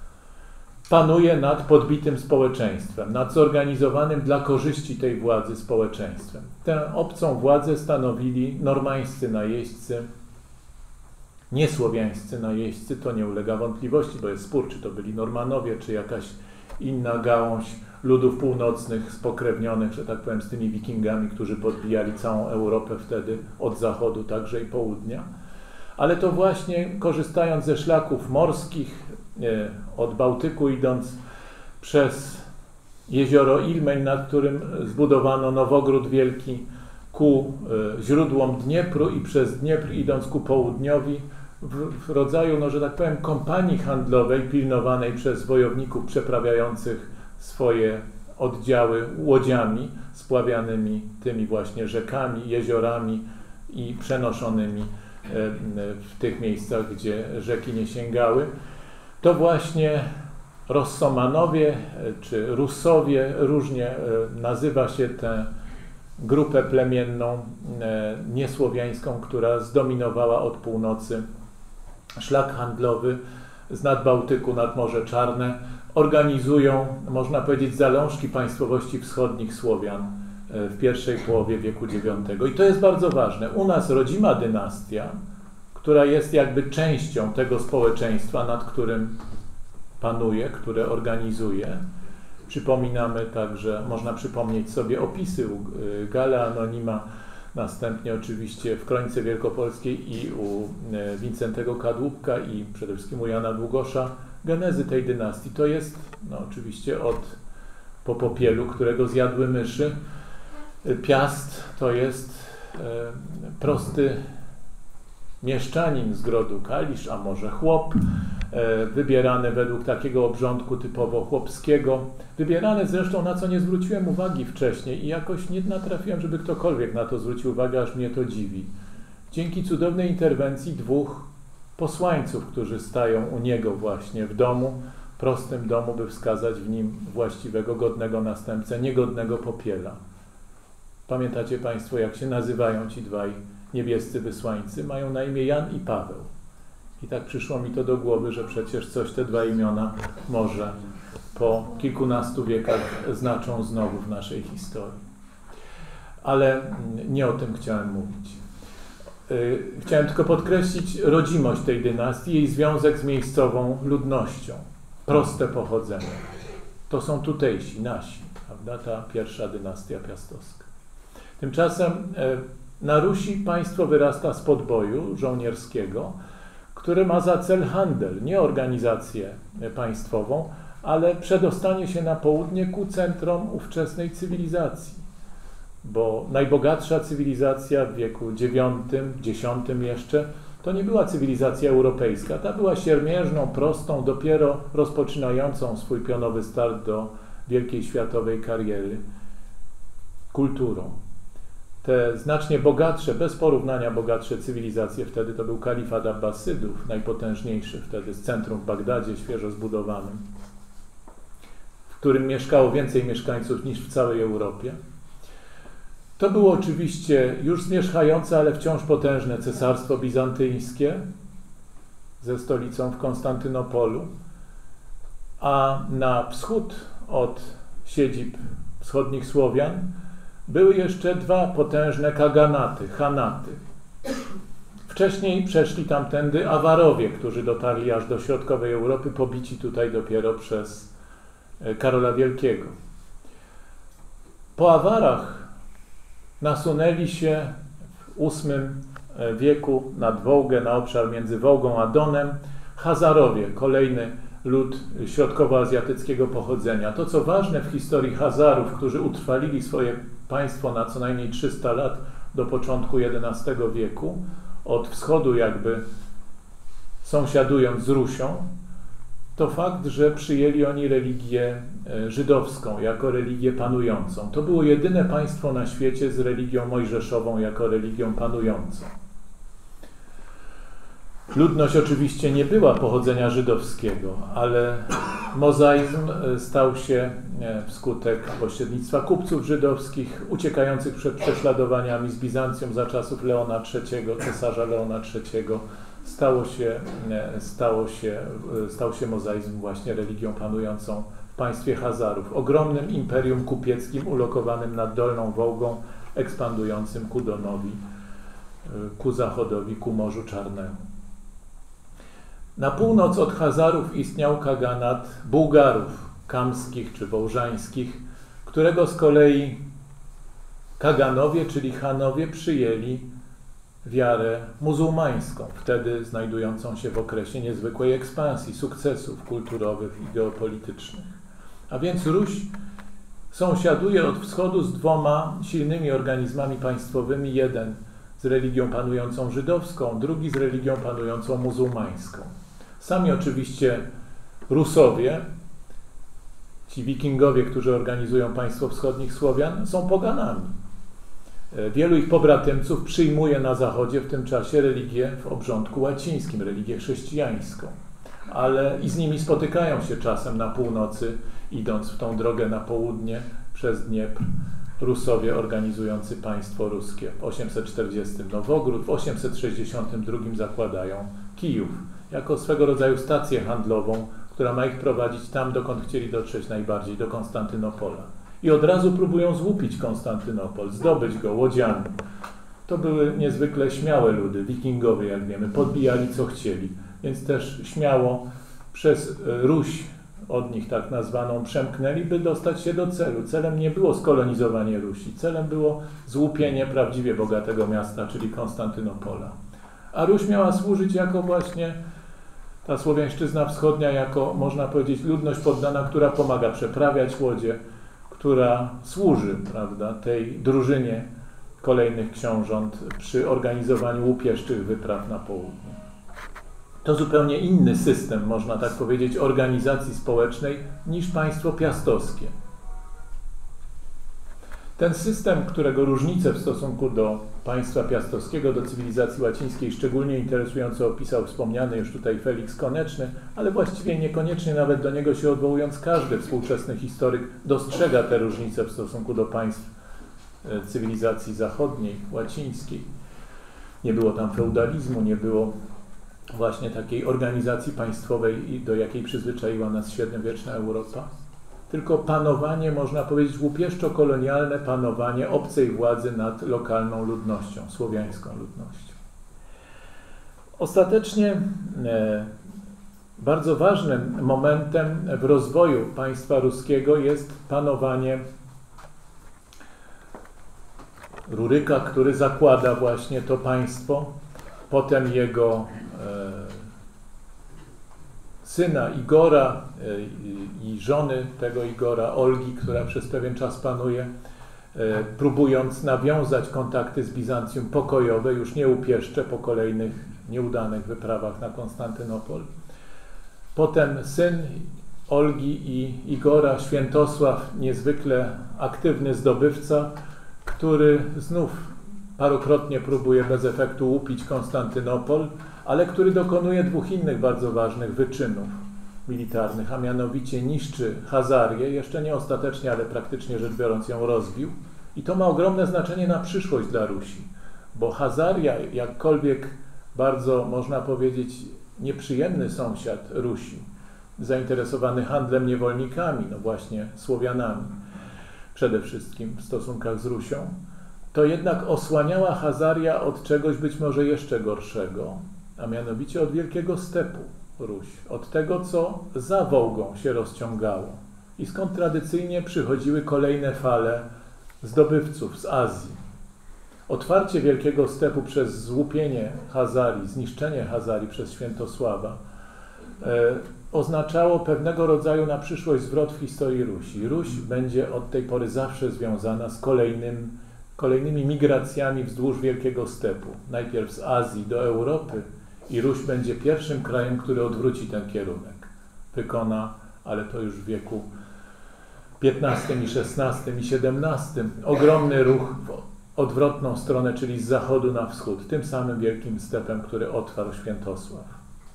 Speaker 1: panuje nad podbitym społeczeństwem, nad zorganizowanym dla korzyści tej władzy społeczeństwem. Tę obcą władzę stanowili normańscy najeźdźcy, niesłowiańscy najeźdźcy, to nie ulega wątpliwości, bo jest spór, czy to byli Normanowie, czy jakaś inna gałąź ludów północnych spokrewnionych, że tak powiem, z tymi wikingami, którzy podbijali całą Europę wtedy od zachodu, także i południa. Ale to właśnie korzystając ze szlaków morskich, od Bałtyku idąc przez jezioro Ilmeń, nad którym zbudowano Nowogród Wielki, ku źródłom Dniepru i przez Dniepr idąc ku południowi, w rodzaju, no, że tak powiem, kompanii handlowej pilnowanej przez wojowników przeprawiających swoje oddziały łodziami spławianymi tymi właśnie rzekami, jeziorami i przenoszonymi w tych miejscach, gdzie rzeki nie sięgały. To właśnie Rossomanowie czy Rusowie, różnie nazywa się tę grupę plemienną niesłowiańską, która zdominowała od północy szlak handlowy z Nadbałtyku nad Morze Czarne, organizują, można powiedzieć, zalążki państwowości wschodnich Słowian w pierwszej połowie wieku IX. I to jest bardzo ważne. U nas rodzima dynastia, która jest jakby częścią tego społeczeństwa, nad którym panuje, które organizuje. Przypominamy także, można przypomnieć sobie opisy u Gale Anonima, następnie oczywiście w Kronice Wielkopolskiej i u Wincentego Kadłubka i przede wszystkim u Jana Długosza genezy tej dynastii. To jest no, oczywiście po Popielu, którego zjadły myszy. Piast to jest prosty mieszczanin z grodu Kalisz, a może chłop, wybierany według takiego obrządku typowo chłopskiego, wybierany zresztą, na co nie zwróciłem uwagi wcześniej i jakoś nie natrafiłem, żeby ktokolwiek na to zwrócił uwagę, aż mnie to dziwi. Dzięki cudownej interwencji dwóch posłańców, którzy stają u niego właśnie w domu, prostym domu, by wskazać w nim właściwego, godnego następcę, niegodnego Popiela. Pamiętacie Państwo, jak się nazywają ci dwaj niebiescy wysłańcy? Mają na imię Jan i Paweł. I tak przyszło mi to do głowy, że przecież coś te dwa imiona może po kilkunastu wiekach znaczą znowu w naszej historii. Ale nie o tym chciałem mówić. Chciałem tylko podkreślić rodzimość tej dynastii, jej związek z miejscową ludnością. Proste pochodzenie. To są tutejsi, nasi, prawda? Ta pierwsza dynastia piastowska. Tymczasem na Rusi państwo wyrasta z podboju żołnierskiego, które ma za cel handel, nie organizację państwową, ale przedostanie się na południe ku centrom ówczesnej cywilizacji. Bo najbogatsza cywilizacja w wieku IX, X jeszcze, To nie była cywilizacja europejska, ta była siermiężną, prostą, dopiero rozpoczynającą swój pionowy start do wielkiej światowej kariery kulturą. Te znacznie bogatsze, bez porównania bogatsze cywilizacje wtedy to był kalifat Abbasydów, najpotężniejszy wtedy, z centrum w Bagdadzie, świeżo zbudowanym, w którym mieszkało więcej mieszkańców niż w całej Europie. To było oczywiście już zmierzchające, ale wciąż potężne cesarstwo bizantyjskie ze stolicą w Konstantynopolu, a na wschód od siedzib wschodnich Słowian były jeszcze dwa potężne kaganaty, chanaty. Wcześniej przeszli tamtędy Awarowie, którzy dotarli aż do środkowej Europy, pobici tutaj dopiero przez Karola Wielkiego. Po Awarach nasunęli się w VIII wieku nad Wołgę, na obszar między Wołgą a Donem, Hazarowie, kolejny lud środkowoazjatyckiego pochodzenia. To, co ważne w historii Hazarów, którzy utrwalili swoje państwo na co najmniej 300 lat do początku XI wieku, od wschodu jakby sąsiadując z Rusią, to fakt, że przyjęli oni religię żydowską jako religię panującą. To było jedyne państwo na świecie z religią mojżeszową jako religią panującą. Ludność oczywiście nie była pochodzenia żydowskiego, ale mozaizm stał się wskutek pośrednictwa kupców żydowskich uciekających przed prześladowaniami z Bizancjum za czasów Leona III, cesarza Leona III. Stał się mozaizm właśnie religią panującą w państwie Hazarów, ogromnym imperium kupieckim ulokowanym nad Dolną Wołgą, ekspandującym ku Donowi, ku zachodowi, ku Morzu Czarnemu. Na północ od Hazarów istniał kaganat Bułgarów, kamskich czy wołżańskich, którego z kolei kaganowie, czyli chanowie, przyjęli wiarę muzułmańską, wtedy znajdującą się w okresie niezwykłej ekspansji, sukcesów kulturowych i geopolitycznych. A więc Ruś sąsiaduje od wschodu z dwoma silnymi organizmami państwowymi, jeden z religią panującą żydowską, drugi z religią panującą muzułmańską. Sami oczywiście Rusowie, ci wikingowie, którzy organizują państwo wschodnich Słowian, są poganami. Wielu ich pobratymców przyjmuje na zachodzie w tym czasie religię w obrządku łacińskim, religię chrześcijańską. Ale i z nimi spotykają się czasem na północy, idąc w tą drogę na południe przez Dniepr, Rusowie organizujący państwo ruskie. W 840 Nowogród, w 862 zakładają Kijów jako swego rodzaju stację handlową, która ma ich prowadzić tam, dokąd chcieli dotrzeć najbardziej, do Konstantynopola. I od razu próbują złupić Konstantynopol, zdobyć go łodziami. To były niezwykle śmiałe ludy, wikingowie, jak wiemy, podbijali co chcieli, więc też śmiało przez Ruś, od nich tak nazwaną, przemknęli, by dostać się do celu. Celem nie było skolonizowanie Rusi, celem było złupienie prawdziwie bogatego miasta, czyli Konstantynopola. A Ruś miała służyć jako właśnie ta Słowiańszczyzna wschodnia, jako, można powiedzieć, ludność poddana, która pomaga przeprawiać łodzie, która służy, prawda, tej drużynie kolejnych książąt przy organizowaniu łupieszczych wypraw na południe. To zupełnie inny system, można tak powiedzieć, organizacji społecznej niż państwo piastowskie. Ten system, którego różnice w stosunku do państwa piastowskiego, do cywilizacji łacińskiej szczególnie interesująco opisał wspomniany już tutaj Felix Koneczny, ale właściwie niekoniecznie nawet do niego się odwołując, każdy współczesny historyk dostrzega te różnice w stosunku do państw cywilizacji zachodniej, łacińskiej. Nie było tam feudalizmu, nie było właśnie takiej organizacji państwowej, do jakiej przyzwyczaiła nas średniowieczna Europa. Tylko panowanie, można powiedzieć, łupieszczo-kolonialne panowanie obcej władzy nad lokalną ludnością, słowiańską ludnością. Ostatecznie bardzo ważnym momentem w rozwoju państwa ruskiego jest panowanie Ruryka, który zakłada właśnie to państwo, potem jego syna Igora i żony tego Igora, Olgi, która przez pewien czas panuje, próbując nawiązać kontakty z Bizancjum pokojowe, już nie upieszcze po kolejnych nieudanych wyprawach na Konstantynopol. Potem syn Olgi i Igora, Świętosław, niezwykle aktywny zdobywca, który znów parokrotnie próbuje bez efektu łupić Konstantynopol, ale który dokonuje dwóch innych bardzo ważnych wyczynów militarnych, a mianowicie niszczy Chazarię, jeszcze nie ostatecznie, ale praktycznie rzecz biorąc ją rozbił. I to ma ogromne znaczenie na przyszłość dla Rusi, bo Chazaria, jakkolwiek bardzo, można powiedzieć, nieprzyjemny sąsiad Rusi, zainteresowany handlem niewolnikami, no właśnie Słowianami, przede wszystkim w stosunkach z Rusią, to jednak osłaniała Chazaria od czegoś być może jeszcze gorszego, a mianowicie od Wielkiego Stepu Ruś, od tego, co za Wołgą się rozciągało i skąd tradycyjnie przychodziły kolejne fale zdobywców z Azji. Otwarcie Wielkiego Stepu przez złupienie Chazarii, zniszczenie Chazarii przez Świętosława oznaczało pewnego rodzaju na przyszłość zwrot w historii Rusi. Ruś będzie od tej pory zawsze związana z kolejnymi migracjami wzdłuż Wielkiego Stepu. Najpierw z Azji do Europy i Ruś będzie pierwszym krajem, który odwróci ten kierunek. Wykona, ale to już w wieku XV i XVI i XVII, ogromny ruch w odwrotną stronę, czyli z zachodu na wschód, tym samym Wielkim Stepem, który otwarł Świętosław.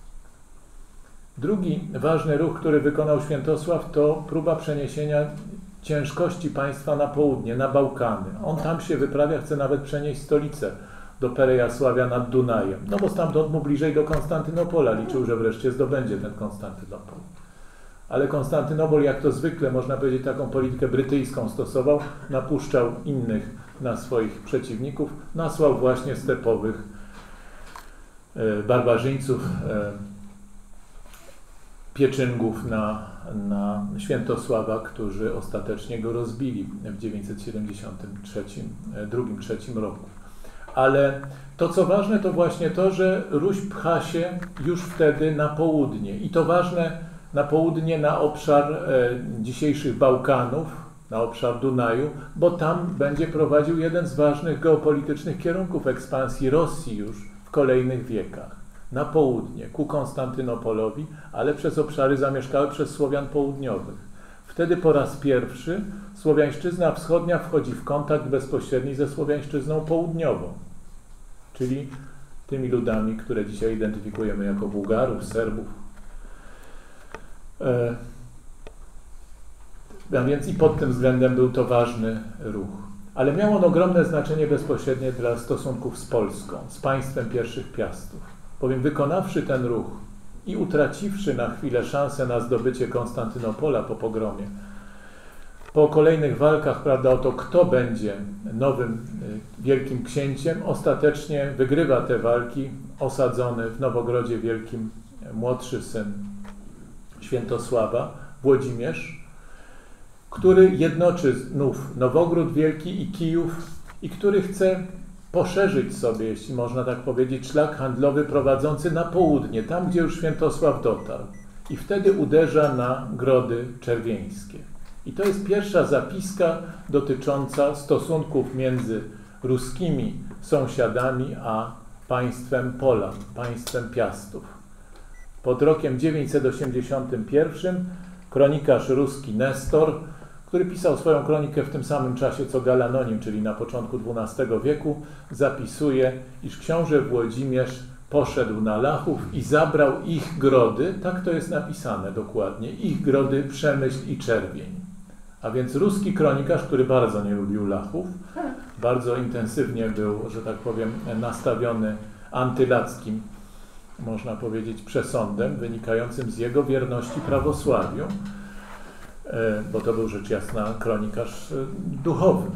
Speaker 1: Drugi ważny ruch, który wykonał Świętosław, to próba przeniesienia ciężkości państwa na południe, na Bałkany. On tam się wyprawia, chce nawet przenieść stolicę do Perejasławia nad Dunajem, no bo stamtąd mu bliżej do Konstantynopola, liczył, że wreszcie zdobędzie ten Konstantynopol. Ale Konstantynopol, jak to zwykle, można powiedzieć, taką politykę brytyjską stosował, napuszczał innych na swoich przeciwników, nasłał właśnie stepowych barbarzyńców, Pieczyngów na Świętosława, którzy ostatecznie go rozbili w 973 roku. Ale to, co ważne, to właśnie to, że Ruś pcha się już wtedy na południe. I to ważne na południe, na obszar dzisiejszych Bałkanów, na obszar Dunaju, bo tam będzie prowadził jeden z ważnych geopolitycznych kierunków ekspansji Rosji już w kolejnych wiekach. Na południe, ku Konstantynopolowi, ale przez obszary zamieszkałe przez Słowian południowych. Wtedy po raz pierwszy Słowiańszczyzna wschodnia wchodzi w kontakt bezpośredni ze Słowiańszczyzną południową, czyli tymi ludami, które dzisiaj identyfikujemy jako Bułgarów, Serbów. A więc i pod tym względem był to ważny ruch. Ale miał on ogromne znaczenie bezpośrednie dla stosunków z Polską, z państwem pierwszych Piastów. Bowiem wykonawszy ten ruch i utraciwszy na chwilę szansę na zdobycie Konstantynopola po pogromie, po kolejnych walkach, prawda, o to, kto będzie nowym wielkim księciem, ostatecznie wygrywa te walki osadzony w Nowogrodzie Wielkim młodszy syn Świętosława, Włodzimierz, który jednoczy znów Nowogród Wielki i Kijów i który chce poszerzyć sobie, jeśli można tak powiedzieć, szlak handlowy prowadzący na południe, tam gdzie już Świętosław dotarł. I wtedy uderza na Grody Czerwieńskie. I to jest pierwsza zapiska dotycząca stosunków między ruskimi sąsiadami a państwem Polan, państwem Piastów. Pod rokiem 981 kronikarz ruski Nestor, który pisał swoją kronikę w tym samym czasie co Galanonim, czyli na początku XII wieku, zapisuje, iż książę Włodzimierz poszedł na Lachów i zabrał ich grody, tak to jest napisane dokładnie, ich grody Przemyśl i Czerwień. A więc ruski kronikarz, który bardzo nie lubił Lachów, bardzo intensywnie był, że tak powiem, nastawiony antylackim, można powiedzieć, przesądem wynikającym z jego wierności prawosławiu, bo to był rzecz jasna kronikarz duchowny.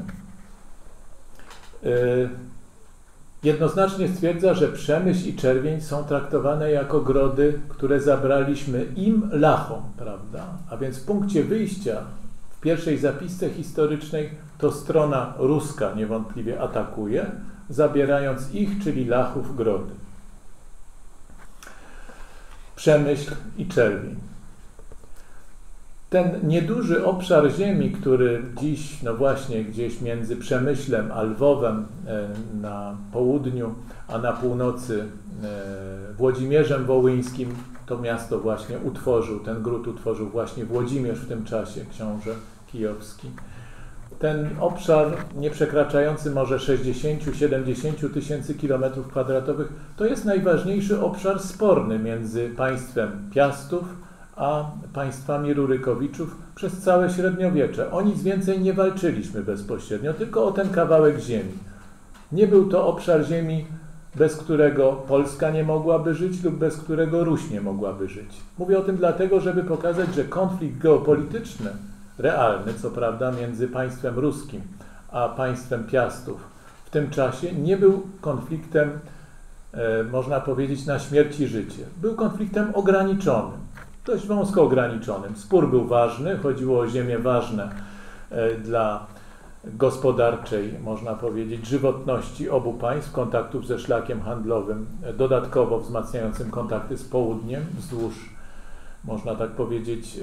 Speaker 1: Jednoznacznie stwierdza, że Przemyśl i Czerwień są traktowane jako grody, które zabraliśmy im, Lachom, prawda? A więc w punkcie wyjścia w pierwszej zapisce historycznej to strona ruska niewątpliwie atakuje, zabierając ich, czyli Lachów, grody. Przemyśl i Czerwień. Ten nieduży obszar ziemi, który dziś, no właśnie, gdzieś między Przemyślem a Lwowem na południu, a na północy Włodzimierzem Wołyńskim, to miasto właśnie utworzył, ten gród utworzył właśnie Włodzimierz w tym czasie, książę kijowski. Ten obszar nie przekraczający może 60-70 tysięcy kilometrów kwadratowych to jest najważniejszy obszar sporny między państwem Piastów a państwami Rurykowiczów przez całe średniowiecze. O nic więcej nie walczyliśmy bezpośrednio, tylko o ten kawałek ziemi. Nie był to obszar ziemi, bez którego Polska nie mogłaby żyć lub bez którego Ruś nie mogłaby żyć. Mówię o tym dlatego, żeby pokazać, że konflikt geopolityczny, realny, co prawda, między państwem ruskim a państwem Piastów w tym czasie nie był konfliktem, można powiedzieć, na śmierć i życie. Był konfliktem ograniczonym, dość wąsko ograniczonym. Spór był ważny, chodziło o ziemię ważne dla gospodarczej, można powiedzieć, żywotności obu państw, kontaktów ze szlakiem handlowym, dodatkowo wzmacniającym kontakty z południem, wzdłuż, można tak powiedzieć,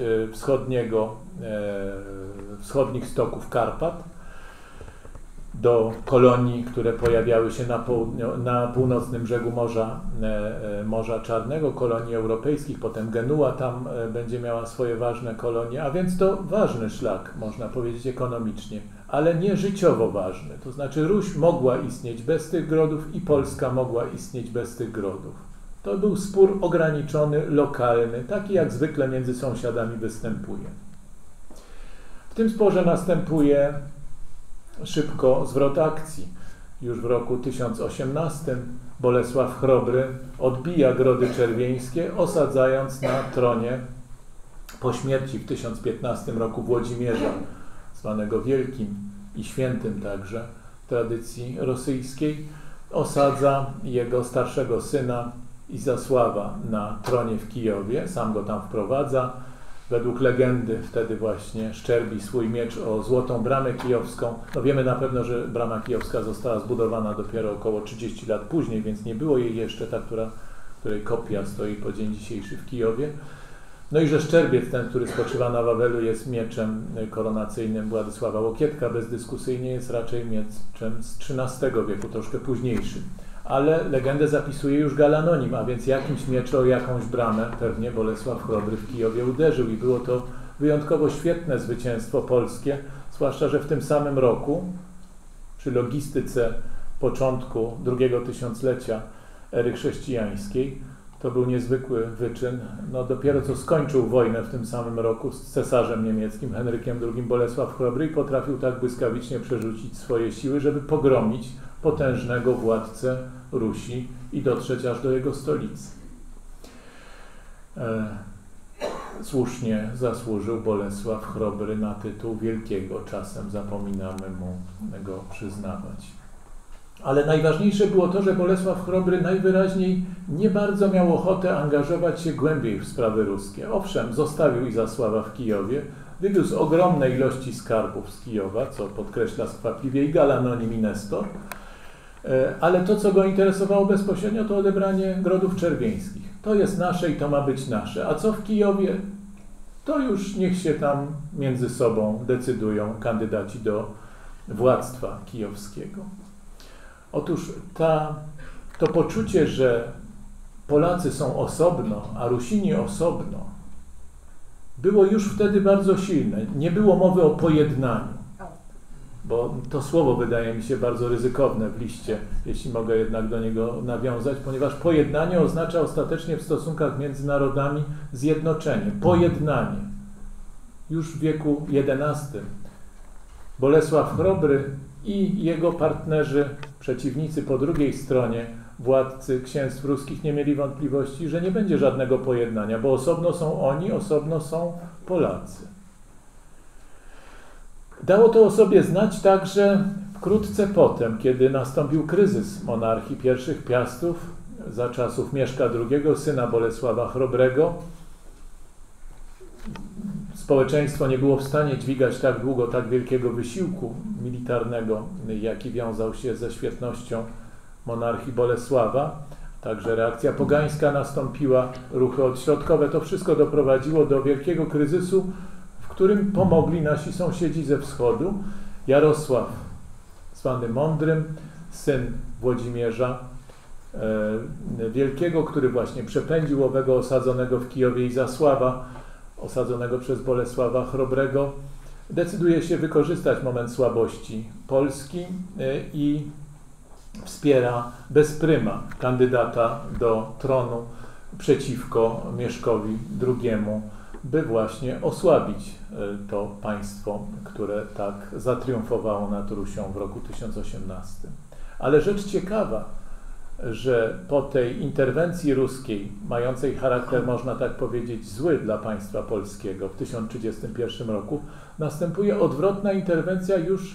Speaker 1: wschodnich stoków Karpat, do kolonii, które pojawiały się na północnym brzegu Morza Czarnego, kolonii europejskich, potem Genua tam będzie miała swoje ważne kolonie, a więc to ważny szlak, można powiedzieć, ekonomicznie, ale nie życiowo ważny. To znaczy Ruś mogła istnieć bez tych grodów i Polska mogła istnieć bez tych grodów. To był spór ograniczony, lokalny, taki jak zwykle między sąsiadami występuje. W tym sporze następuje szybko zwrot akcji. Już w roku 1018 Bolesław Chrobry odbija Grody Czerwieńskie, osadzając na tronie po śmierci w 1015 roku Włodzimierza, zwanego Wielkim i Świętym także w tradycji rosyjskiej, osadza jego starszego syna Izasława na tronie w Kijowie, sam go tam wprowadza. Według legendy wtedy właśnie szczerbi swój miecz o złotą bramę kijowską. No wiemy na pewno, że brama kijowska została zbudowana dopiero około 30 lat później, więc nie było jej jeszcze ta, której kopia stoi po dzień dzisiejszy w Kijowie. No i że szczerbiec ten, który spoczywa na Wawelu, jest mieczem koronacyjnym Władysława Łokietka, bezdyskusyjnie jest raczej mieczem z XIII wieku, troszkę późniejszym. Ale legendę zapisuje już Galanonim, a więc jakimś mieczem o jakąś bramę pewnie Bolesław Chrobry w Kijowie uderzył i było to wyjątkowo świetne zwycięstwo polskie, zwłaszcza, że w tym samym roku, przy logistyce początku drugiego tysiąclecia ery chrześcijańskiej, to był niezwykły wyczyn. No dopiero co skończył wojnę w tym samym roku z cesarzem niemieckim, Henrykiem II Bolesław Chrobry, i potrafił tak błyskawicznie przerzucić swoje siły, żeby pogromić potężnego władcę Rusi i dotrzeć aż do jego stolicy. Słusznie zasłużył Bolesław Chrobry na tytuł wielkiego, czasem zapominamy mu go przyznawać. Ale najważniejsze było to, że Bolesław Chrobry najwyraźniej nie bardzo miał ochotę angażować się głębiej w sprawy ruskie. Owszem, zostawił Izasława w Kijowie, wywiózł ogromne ilości skarbów z Kijowa, co podkreśla skwapliwie i Galanonim, i Nestor, ale to, co go interesowało bezpośrednio, to odebranie Grodów Czerwieńskich. To jest nasze i to ma być nasze. A co w Kijowie, to już niech się tam między sobą decydują kandydaci do władztwa kijowskiego. Otóż to poczucie, że Polacy są osobno, a Rusini osobno, było już wtedy bardzo silne. Nie było mowy o pojednaniu, bo to słowo wydaje mi się bardzo ryzykowne w liście, jeśli mogę jednak do niego nawiązać, ponieważ pojednanie oznacza ostatecznie w stosunkach między narodami zjednoczenie, pojednanie. Już w wieku XI Bolesław Chrobry i jego partnerzy, przeciwnicy po drugiej stronie, władcy księstw ruskich, nie mieli wątpliwości, że nie będzie żadnego pojednania, bo osobno są oni, osobno są Polacy. Dało to o sobie znać także wkrótce potem, kiedy nastąpił kryzys monarchii pierwszych Piastów za czasów Mieszka II, syna Bolesława Chrobrego. Społeczeństwo nie było w stanie dźwigać tak długo tak wielkiego wysiłku militarnego, jaki wiązał się ze świetnością monarchii Bolesława. Także reakcja pogańska nastąpiła, ruchy odśrodkowe. To wszystko doprowadziło do wielkiego kryzysu, w którym pomogli nasi sąsiedzi ze wschodu. Jarosław, zwany Mądrym, syn Włodzimierza Wielkiego, który właśnie przepędził owego osadzonego w Kijowie i Zasława, osadzonego przez Bolesława Chrobrego, decyduje się wykorzystać moment słabości Polski i wspiera Bezpryma, kandydata do tronu przeciwko Mieszkowi II, by właśnie osłabić to państwo, które tak zatriumfowało nad Rusią w roku 1018. Ale rzecz ciekawa, że po tej interwencji ruskiej, mającej charakter, można tak powiedzieć, zły dla państwa polskiego w 1031 roku, następuje odwrotna interwencja już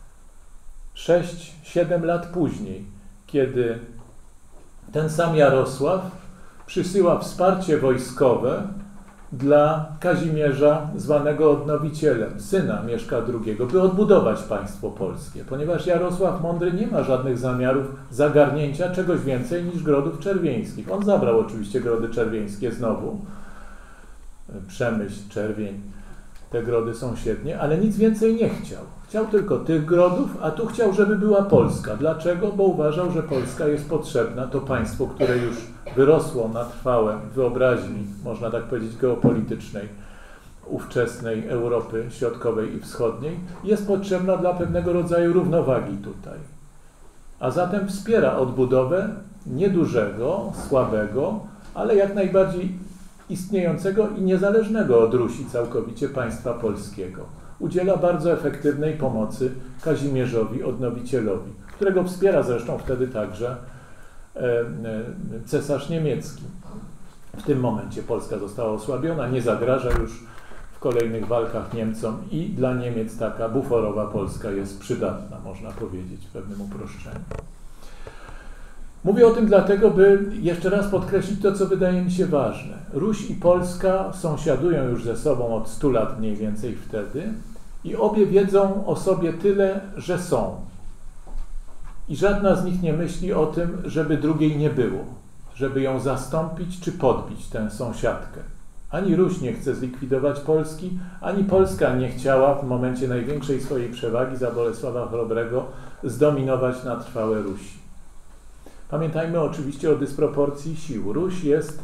Speaker 1: 6-7 lat później, kiedy ten sam Jarosław przysyła wsparcie wojskowe dla Kazimierza, zwanego Odnowicielem, syna Mieszka II, by odbudować państwo polskie, ponieważ Jarosław Mądry nie ma żadnych zamiarów zagarnięcia czegoś więcej niż Grodów Czerwieńskich. On zabrał oczywiście Grody Czerwieńskie znowu, Przemyśl, Czerwień, te grody sąsiednie, ale nic więcej nie chciał. Chciał tylko tych grodów, a tu chciał, żeby była Polska. Dlaczego? Bo uważał, że Polska jest potrzebna. To państwo, które już wyrosło na trwałe wyobraźni, można tak powiedzieć, geopolitycznej, ówczesnej Europy Środkowej i Wschodniej, jest potrzebna dla pewnego rodzaju równowagi tutaj. A zatem wspiera odbudowę niedużego, słabego, ale jak najbardziej istniejącego i niezależnego od Rusi całkowicie państwa polskiego. Udziela bardzo efektywnej pomocy Kazimierzowi Odnowicielowi, którego wspiera zresztą wtedy także cesarz niemiecki. W tym momencie Polska została osłabiona, nie zagraża już w kolejnych walkach Niemcom i dla Niemiec taka buforowa Polska jest przydatna, można powiedzieć w pewnym uproszczeniu. Mówię o tym dlatego, by jeszcze raz podkreślić to, co wydaje mi się ważne. Ruś i Polska sąsiadują już ze sobą od 100 lat mniej więcej wtedy i obie wiedzą o sobie tyle, że są. I żadna z nich nie myśli o tym, żeby drugiej nie było, żeby ją zastąpić czy podbić tę sąsiadkę. Ani Ruś nie chce zlikwidować Polski, ani Polska nie chciała w momencie największej swojej przewagi za Bolesława Chrobrego zdominować na trwałe Rusi. Pamiętajmy oczywiście o dysproporcji sił. Ruś jest,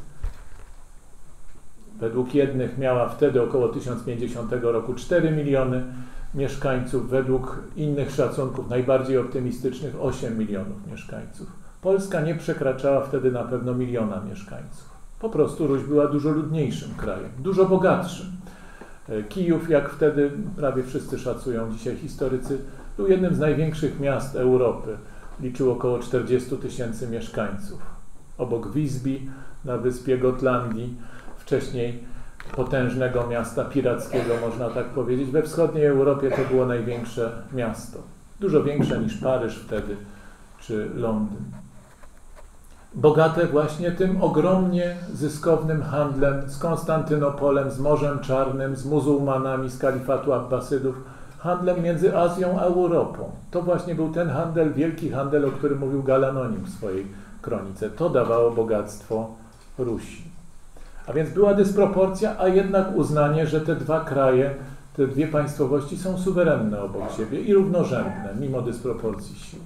Speaker 1: według jednych miała wtedy około 1050 roku 4 miliony mieszkańców, według innych szacunków, najbardziej optymistycznych, 8 milionów mieszkańców. Polska nie przekraczała wtedy na pewno 1 miliona mieszkańców. Po prostu Ruś była dużo ludniejszym krajem, dużo bogatszym. Kijów, jak wtedy prawie wszyscy szacują dzisiaj historycy, był jednym z największych miast Europy. Liczył około 40 000 mieszkańców. Obok Wisby na wyspie Gotlandii, wcześniej potężnego miasta pirackiego, można tak powiedzieć. We wschodniej Europie to było największe miasto. Dużo większe niż Paryż wtedy, czy Londyn. Bogate właśnie tym ogromnie zyskownym handlem z Konstantynopolem, z Morzem Czarnym, z muzułmanami, z kalifatu Abbasydów, handlem między Azją a Europą. To właśnie był ten handel, wielki handel, o którym mówił Galanonim w swojej kronice. To dawało bogactwo Rusi. A więc była dysproporcja, a jednak uznanie, że te dwa kraje, te dwie państwowości są suwerenne obok siebie i równorzędne, mimo dysproporcji sił.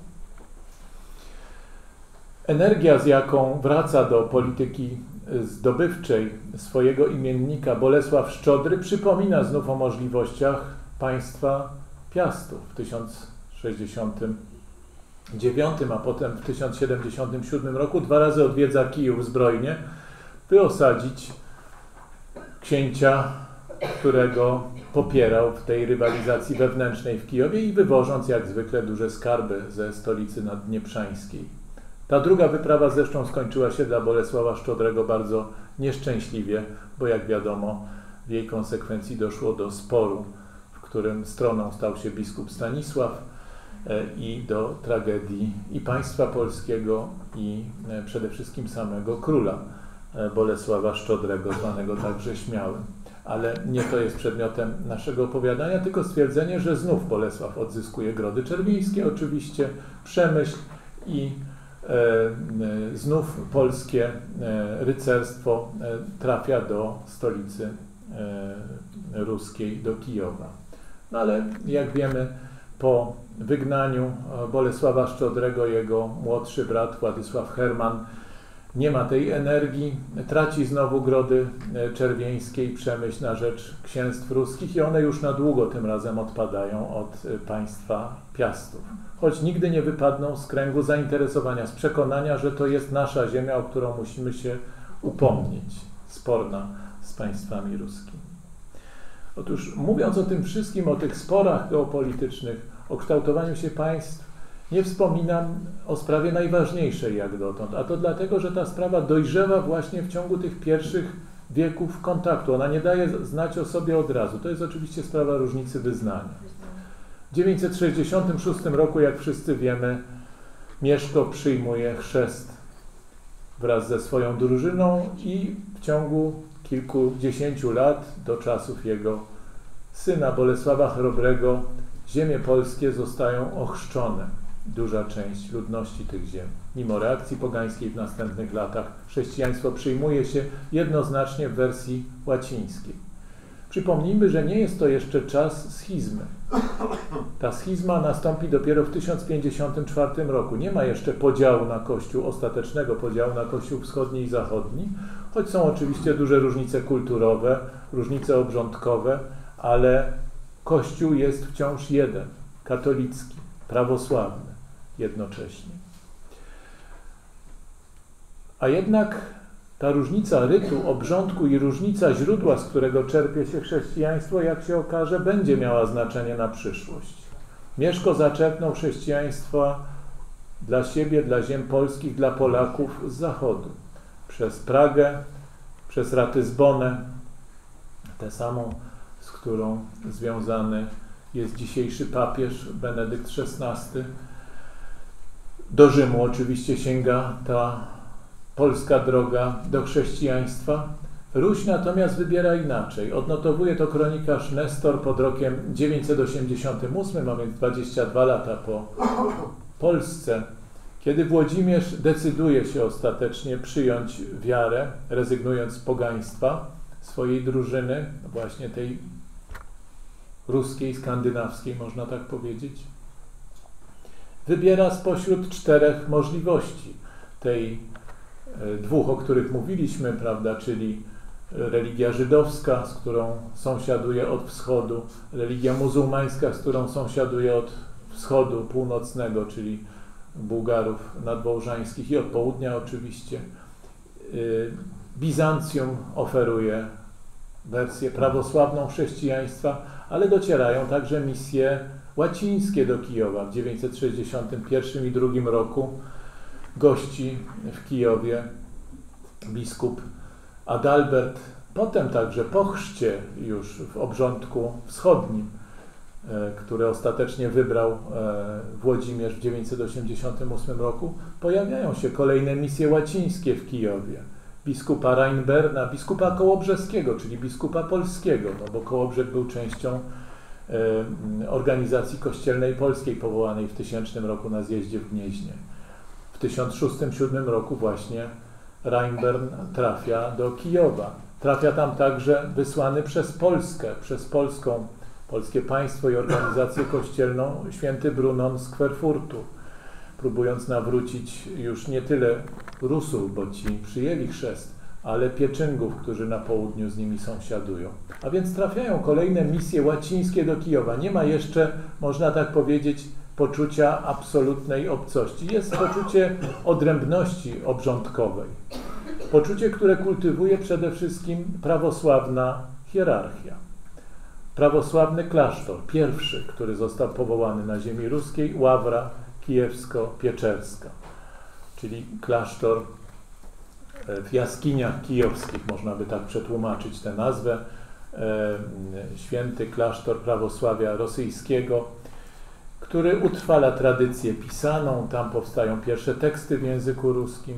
Speaker 1: Energia, z jaką wraca do polityki zdobywczej swojego imiennika Bolesław Szczodry, przypomina znów o możliwościach państwa Piastów w 1069, a potem w 1077 roku 2 razy odwiedza Kijów zbrojnie, by osadzić księcia, którego popierał w tej rywalizacji wewnętrznej w Kijowie i wywożąc jak zwykle duże skarby ze stolicy naddnieprzańskiej. Ta druga wyprawa zresztą skończyła się dla Bolesława Szczodrego bardzo nieszczęśliwie, bo jak wiadomo w jej konsekwencji doszło do sporu, w którym stroną stał się biskup Stanisław i do tragedii i państwa polskiego i przede wszystkim samego króla Bolesława Szczodrego, zwanego także Śmiałym. Ale nie to jest przedmiotem naszego opowiadania, tylko stwierdzenie, że znów Bolesław odzyskuje Grody Czerwińskie, oczywiście Przemyśl i znów polskie rycerstwo trafia do stolicy ruskiej do Kijowa. No ale jak wiemy, po wygnaniu Bolesława Szczodrego jego młodszy brat Władysław Herman nie ma tej energii, traci znowu Grody Czerwieńskie i Przemyśl na rzecz księstw ruskich i one już na długo tym razem odpadają od państwa Piastów. Choć nigdy nie wypadną z kręgu zainteresowania, z przekonania, że to jest nasza ziemia, o którą musimy się upomnieć, sporna z państwami ruskimi. Otóż mówiąc o tym wszystkim, o tych sporach geopolitycznych, o kształtowaniu się państw, nie wspominam o sprawie najważniejszej jak dotąd, a to dlatego, że ta sprawa dojrzewa właśnie w ciągu tych pierwszych wieków kontaktu. Ona nie daje znać o sobie od razu. To jest oczywiście sprawa różnicy wyznania. W 966 roku, jak wszyscy wiemy, Mieszko przyjmuje chrzest wraz ze swoją drużyną i w ciągu kilkudziesięciu lat, do czasów jego syna Bolesława Chrobrego, ziemie polskie zostają ochrzczone. Duża część ludności tych ziem. Mimo reakcji pogańskiej w następnych latach chrześcijaństwo przyjmuje się jednoznacznie w wersji łacińskiej. Przypomnijmy, że nie jest to jeszcze czas schizmy. Ta schizma nastąpi dopiero w 1054 roku. Nie ma jeszcze podziału na Kościół, ostatecznego podziału na Kościół wschodni i zachodni, choć są oczywiście duże różnice kulturowe, różnice obrządkowe, ale Kościół jest wciąż jeden, katolicki, prawosławny jednocześnie. A jednak ta różnica rytu, obrządku i różnica źródła, z którego czerpie się chrześcijaństwo, jak się okaże, będzie miała znaczenie na przyszłość. Mieszko zaczerpnął chrześcijaństwa dla siebie, dla ziem polskich, dla Polaków z zachodu. Przez Pragę, przez Ratyzbonę, tę samą, z którą związany jest dzisiejszy papież Benedykt XVI. Do Rzymu oczywiście sięga ta polska droga do chrześcijaństwa. Ruś natomiast wybiera inaczej. Odnotowuje to kronikarz Nestor pod rokiem 988, a więc 22 lata po Polsce, kiedy Włodzimierz decyduje się ostatecznie przyjąć wiarę, rezygnując z pogaństwa swojej drużyny, właśnie tej ruskiej, skandynawskiej, można tak powiedzieć. Wybiera spośród 4 możliwości. Tej 2, o których mówiliśmy, prawda, czyli religia żydowska, z którą sąsiaduje od wschodu, religia muzułmańska, z którą sąsiaduje od wschodu północnego, czyli Bułgarów nadwołżańskich i od południa oczywiście. Bizancjum oferuje wersję prawosławną chrześcijaństwa, ale docierają także misje łacińskie do Kijowa. W 961 i 2 roku gości w Kijowie biskup Adalbert, potem także po chrzcie już w obrządku wschodnim, który ostatecznie wybrał Włodzimierz w 988 roku, pojawiają się kolejne misje łacińskie w Kijowie. Biskupa Reinberna, biskupa kołobrzeskiego, czyli biskupa polskiego, no bo Kołobrzeg był częścią organizacji kościelnej polskiej powołanej w 1000 roku na zjeździe w Gnieźnie. W 1006-7 roku właśnie Reinbern trafia do Kijowa. Trafia tam także wysłany przez Polskę, przez polskie państwo i organizację kościelną święty Brunon z Kwerfurtu, próbując nawrócić już nie tyle Rusów, bo ci przyjęli chrzest, ale Pieczyngów, którzy na południu z nimi sąsiadują. A więc trafiają kolejne misje łacińskie do Kijowa. Nie ma jeszcze, można tak powiedzieć, poczucia absolutnej obcości. Jest poczucie odrębności obrządkowej. Poczucie, które kultywuje przede wszystkim prawosławna hierarchia. Prawosławny klasztor, pierwszy, który został powołany na ziemi ruskiej, Ławra kijewsko-pieczerska, czyli klasztor w jaskiniach kijowskich, można by tak przetłumaczyć tę nazwę, święty klasztor prawosławia rosyjskiego, który utrwala tradycję pisaną, tam powstają pierwsze teksty w języku ruskim,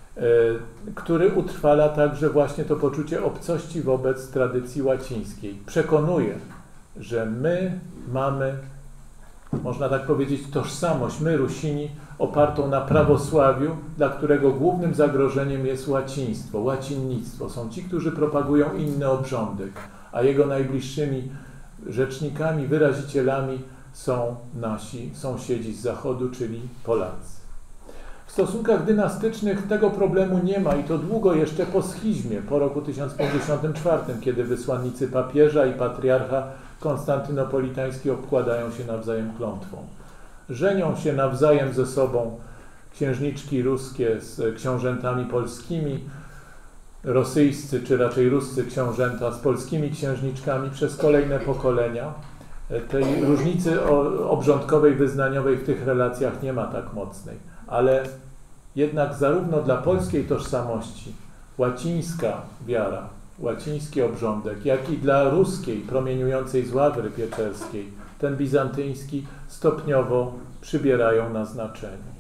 Speaker 1: który utrwala także właśnie to poczucie obcości wobec tradycji łacińskiej. Przekonuje, że my mamy, można tak powiedzieć, tożsamość, my Rusini, opartą na prawosławiu, dla którego głównym zagrożeniem jest łaciństwo, łacinnictwo. Są ci, którzy propagują inny obrządek, a jego najbliższymi rzecznikami, wyrazicielami są nasi sąsiedzi z zachodu, czyli Polacy. W stosunkach dynastycznych tego problemu nie ma i to długo jeszcze po schizmie, po roku 1054, kiedy wysłannicy papieża i patriarcha konstantynopolitański obkładają się nawzajem klątwą. Żenią się nawzajem ze sobą księżniczki ruskie z książętami polskimi, rosyjscy, czy raczej ruscy książęta z polskimi księżniczkami przez kolejne pokolenia. Tej różnicy obrządkowej, wyznaniowej w tych relacjach nie ma tak mocnej, ale jednak zarówno dla polskiej tożsamości łacińska wiara, łaciński obrządek, jak i dla ruskiej, promieniującej z ławry pieczerskiej, ten bizantyjski stopniowo przybierają na znaczeniu.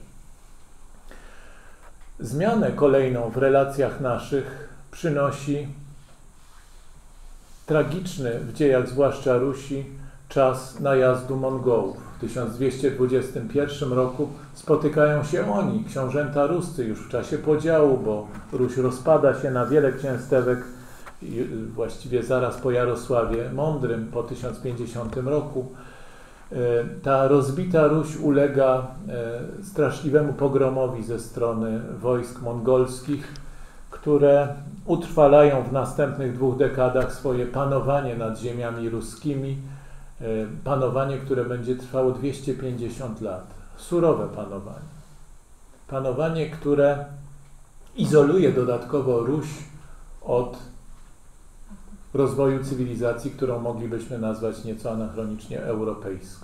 Speaker 1: Zmianę kolejną w relacjach naszych przynosi tragiczny w dziejach zwłaszcza Rusi czas najazdu Mongołów. W 1221 roku spotykają się oni, książęta ruscy, już w czasie podziału, bo Ruś rozpada się na wiele księstewek właściwie zaraz po Jarosławie Mądrym, po 1050 roku. Ta rozbita Ruś ulega straszliwemu pogromowi ze strony wojsk mongolskich, które utrwalają w następnych 2 dekadach swoje panowanie nad ziemiami ruskimi, panowanie, które będzie trwało 250 lat. Surowe panowanie. Panowanie, które izoluje dodatkowo Ruś od rozwoju cywilizacji, którą moglibyśmy nazwać nieco anachronicznie europejską.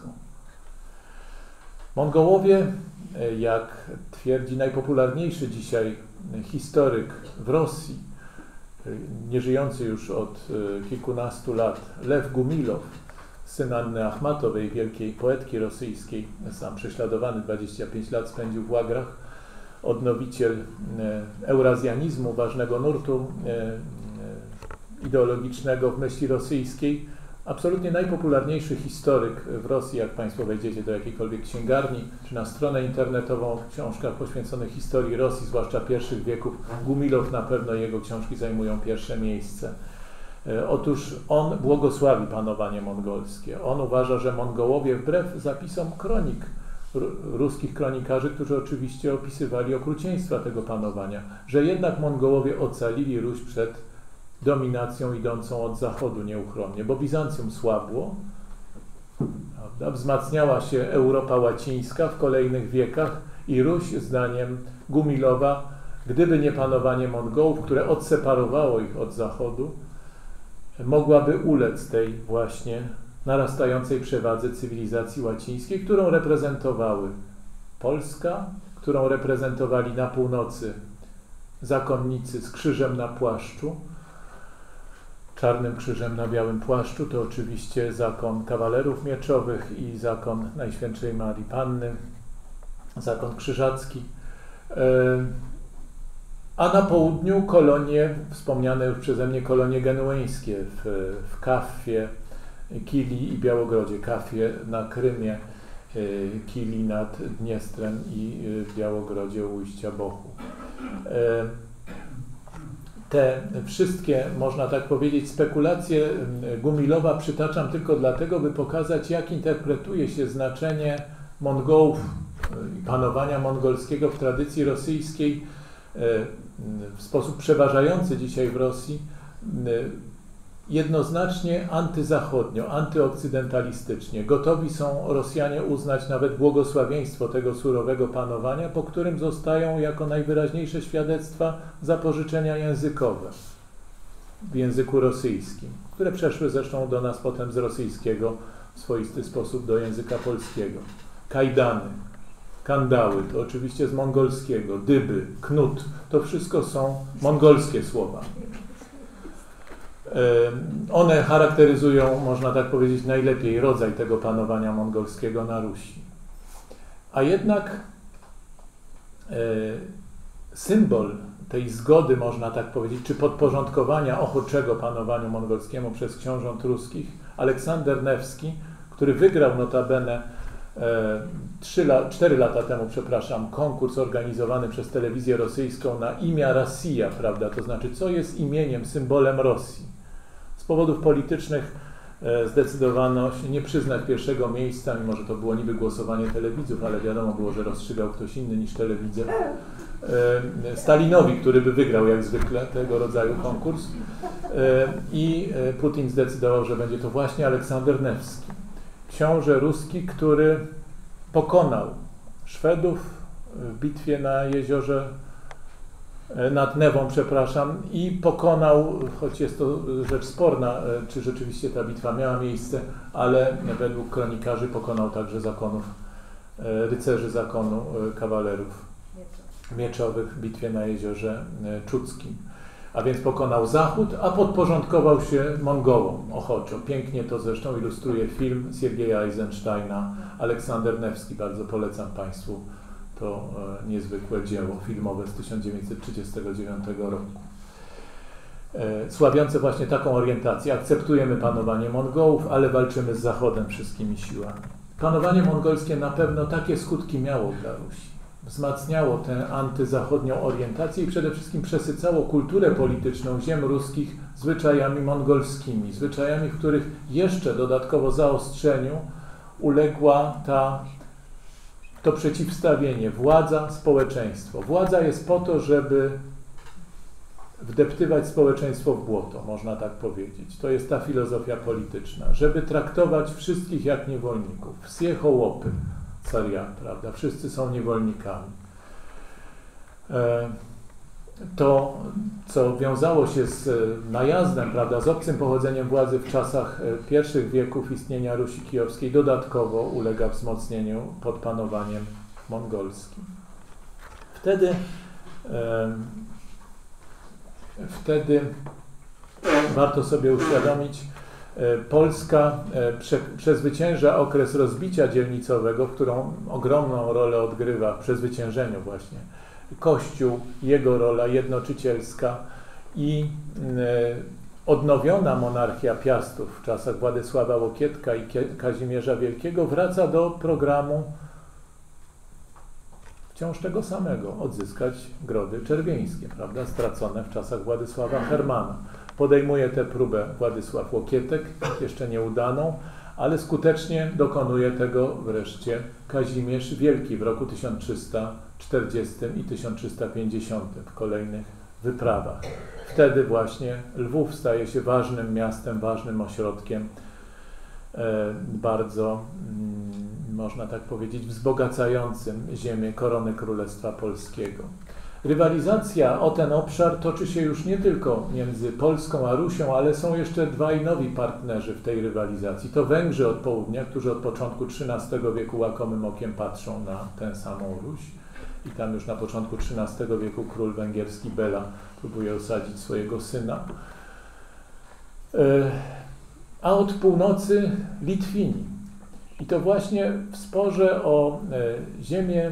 Speaker 1: Mongołowie, jak twierdzi najpopularniejszy dzisiaj historyk w Rosji, nieżyjący już od kilkunastu lat, Lew Gumilow, syn Anny Achmatowej, wielkiej poetki rosyjskiej, sam prześladowany, 25 lat spędził w łagrach, odnowiciel eurazjanizmu, ważnego nurtu ideologicznego w myśli rosyjskiej, absolutnie najpopularniejszy historyk w Rosji, jak Państwo wejdziecie do jakiejkolwiek księgarni, czy na stronę internetową w książkach poświęconych historii Rosji, zwłaszcza pierwszych wieków, Gumilow, na pewno jego książki zajmują pierwsze miejsce. Otóż on błogosławi panowanie mongolskie. On uważa, że Mongołowie, wbrew zapisom kronik, ruskich kronikarzy, którzy oczywiście opisywali okrucieństwa tego panowania, że jednak Mongołowie ocalili Ruś przed dominacją idącą od zachodu nieuchronnie, bo Bizancjum słabło, prawda? Wzmacniała się Europa łacińska w kolejnych wiekach i Ruś, zdaniem Gumilowa, gdyby nie panowanie Mongołów, które odseparowało ich od zachodu, mogłaby ulec tej właśnie narastającej przewadze cywilizacji łacińskiej, którą reprezentowały Polska, którą reprezentowali na północy zakonnicy z krzyżem na płaszczu, czarnym krzyżem na białym płaszczu, to oczywiście zakon kawalerów mieczowych i zakon Najświętszej Marii Panny, zakon krzyżacki, a na południu kolonie, wspomniane już przeze mnie kolonie genueńskie w Kaffie, Kili i Białogrodzie. Kaffie na Krymie, Kili nad Dniestrem i w Białogrodzie u ujścia Bochu. Te wszystkie, można tak powiedzieć, spekulacje Gumilowa przytaczam tylko dlatego, by pokazać, jak interpretuje się znaczenie Mongołów i panowania mongolskiego w tradycji rosyjskiej w sposób przeważający dzisiaj w Rosji, jednoznacznie antyzachodnio, antyokcydentalistycznie. Gotowi są Rosjanie uznać nawet błogosławieństwo tego surowego panowania, po którym zostają jako najwyraźniejsze świadectwa zapożyczenia językowe w języku rosyjskim, które przeszły zresztą do nas potem z rosyjskiego w swoisty sposób do języka polskiego. Kajdany, kandały, to oczywiście z mongolskiego, dyby, knut, to wszystko są mongolskie słowa. One charakteryzują, można tak powiedzieć, najlepiej rodzaj tego panowania mongolskiego na Rusi. A jednak symbol tej zgody, można tak powiedzieć, czy podporządkowania ochoczego panowaniu mongolskiemu przez książąt ruskich, Aleksander Newski, który wygrał notabene 4 lata temu, konkurs organizowany przez telewizję rosyjską na imię Rosja, prawda, to znaczy co jest imieniem, symbolem Rosji. powodów politycznych zdecydowano się nie przyznać pierwszego miejsca, mimo że to było niby głosowanie telewidzów, ale wiadomo było, że rozstrzygał ktoś inny niż telewidzer, Stalinowi, który by wygrał jak zwykle tego rodzaju konkurs. I Putin zdecydował, że będzie to właśnie Aleksander Newski, książę ruski, który pokonał Szwedów w bitwie na jeziorze, nad Newą, przepraszam, i pokonał, choć jest to rzecz sporna, czy rzeczywiście ta bitwa miała miejsce, ale według kronikarzy pokonał także zakonów, rycerzy zakonu kawalerów mieczowych w bitwie na jeziorze Czuckim. A więc pokonał Zachód, a podporządkował się Mongołom ochoczo. Pięknie to zresztą ilustruje film Siergieja Eisensteina, Aleksander Newski. Bardzo polecam Państwu to niezwykłe dzieło filmowe z 1939 roku. Sławiące właśnie taką orientację. Akceptujemy panowanie Mongołów, ale walczymy z Zachodem wszystkimi siłami. Panowanie mongolskie na pewno takie skutki miało dla Rusi. Wzmacniało tę antyzachodnią orientację i przede wszystkim przesycało kulturę polityczną ziem ruskich zwyczajami mongolskimi, zwyczajami, w których jeszcze dodatkowo zaostrzeniu uległa to przeciwstawienie władza-społeczeństwo. Władza jest po to, żeby wdeptywać społeczeństwo w błoto, można tak powiedzieć. To jest ta filozofia polityczna, żeby traktować wszystkich jak niewolników. Wsie hołopy, caria, prawda? Wszyscy są niewolnikami. To, co wiązało się z najazdem, prawda, z obcym pochodzeniem władzy w czasach pierwszych wieków istnienia Rusi Kijowskiej, dodatkowo ulega wzmocnieniu pod panowaniem mongolskim. Wtedy warto sobie uświadomić, Polska przezwycięża okres rozbicia dzielnicowego, w którą ogromną rolę odgrywa w przezwyciężeniu właśnie Kościół, jego rola jednoczycielska i odnowiona monarchia Piastów w czasach Władysława Łokietka i Kazimierza Wielkiego wraca do programu wciąż tego samego, odzyskać Grody Czerwieńskie, prawda, stracone w czasach Władysława Hermana. Podejmuje tę próbę Władysław Łokietek, jeszcze nieudaną, ale skutecznie dokonuje tego wreszcie Kazimierz Wielki w roku 1340 i 1350 w kolejnych wyprawach. Wtedy właśnie Lwów staje się ważnym miastem, ważnym ośrodkiem, bardzo, można tak powiedzieć, wzbogacającym ziemię korony Królestwa Polskiego. Rywalizacja o ten obszar toczy się już nie tylko między Polską a Rusią, ale są jeszcze dwaj nowi partnerzy w tej rywalizacji. To Węgrzy od południa, którzy od początku XIII wieku łakomym okiem patrzą na tę samą Ruś. I tam już na początku XIII wieku król węgierski Bela próbuje osadzić swojego syna. A od północy Litwini. I to właśnie w sporze o ziemię,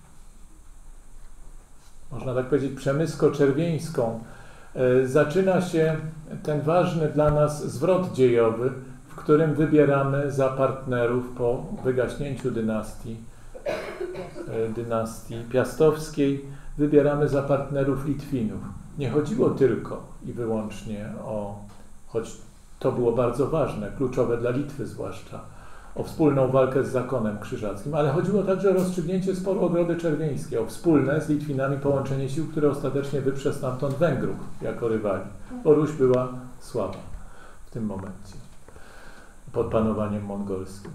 Speaker 1: można tak powiedzieć, przemysko-czerwieńską, zaczyna się ten ważny dla nas zwrot dziejowy, w którym wybieramy za partnerów po wygaśnięciu dynastii piastowskiej, wybieramy za partnerów Litwinów. Nie chodziło tylko i wyłącznie o, choć to było bardzo ważne, kluczowe dla Litwy zwłaszcza, o wspólną walkę z zakonem krzyżackim, ale chodziło także o rozstrzygnięcie sporu o Grody Czerwieńskie, o wspólne z Litwinami połączenie sił, które ostatecznie wyprze stamtąd Węgrów jako rywali, bo Ruś była słaba w tym momencie pod panowaniem mongolskim.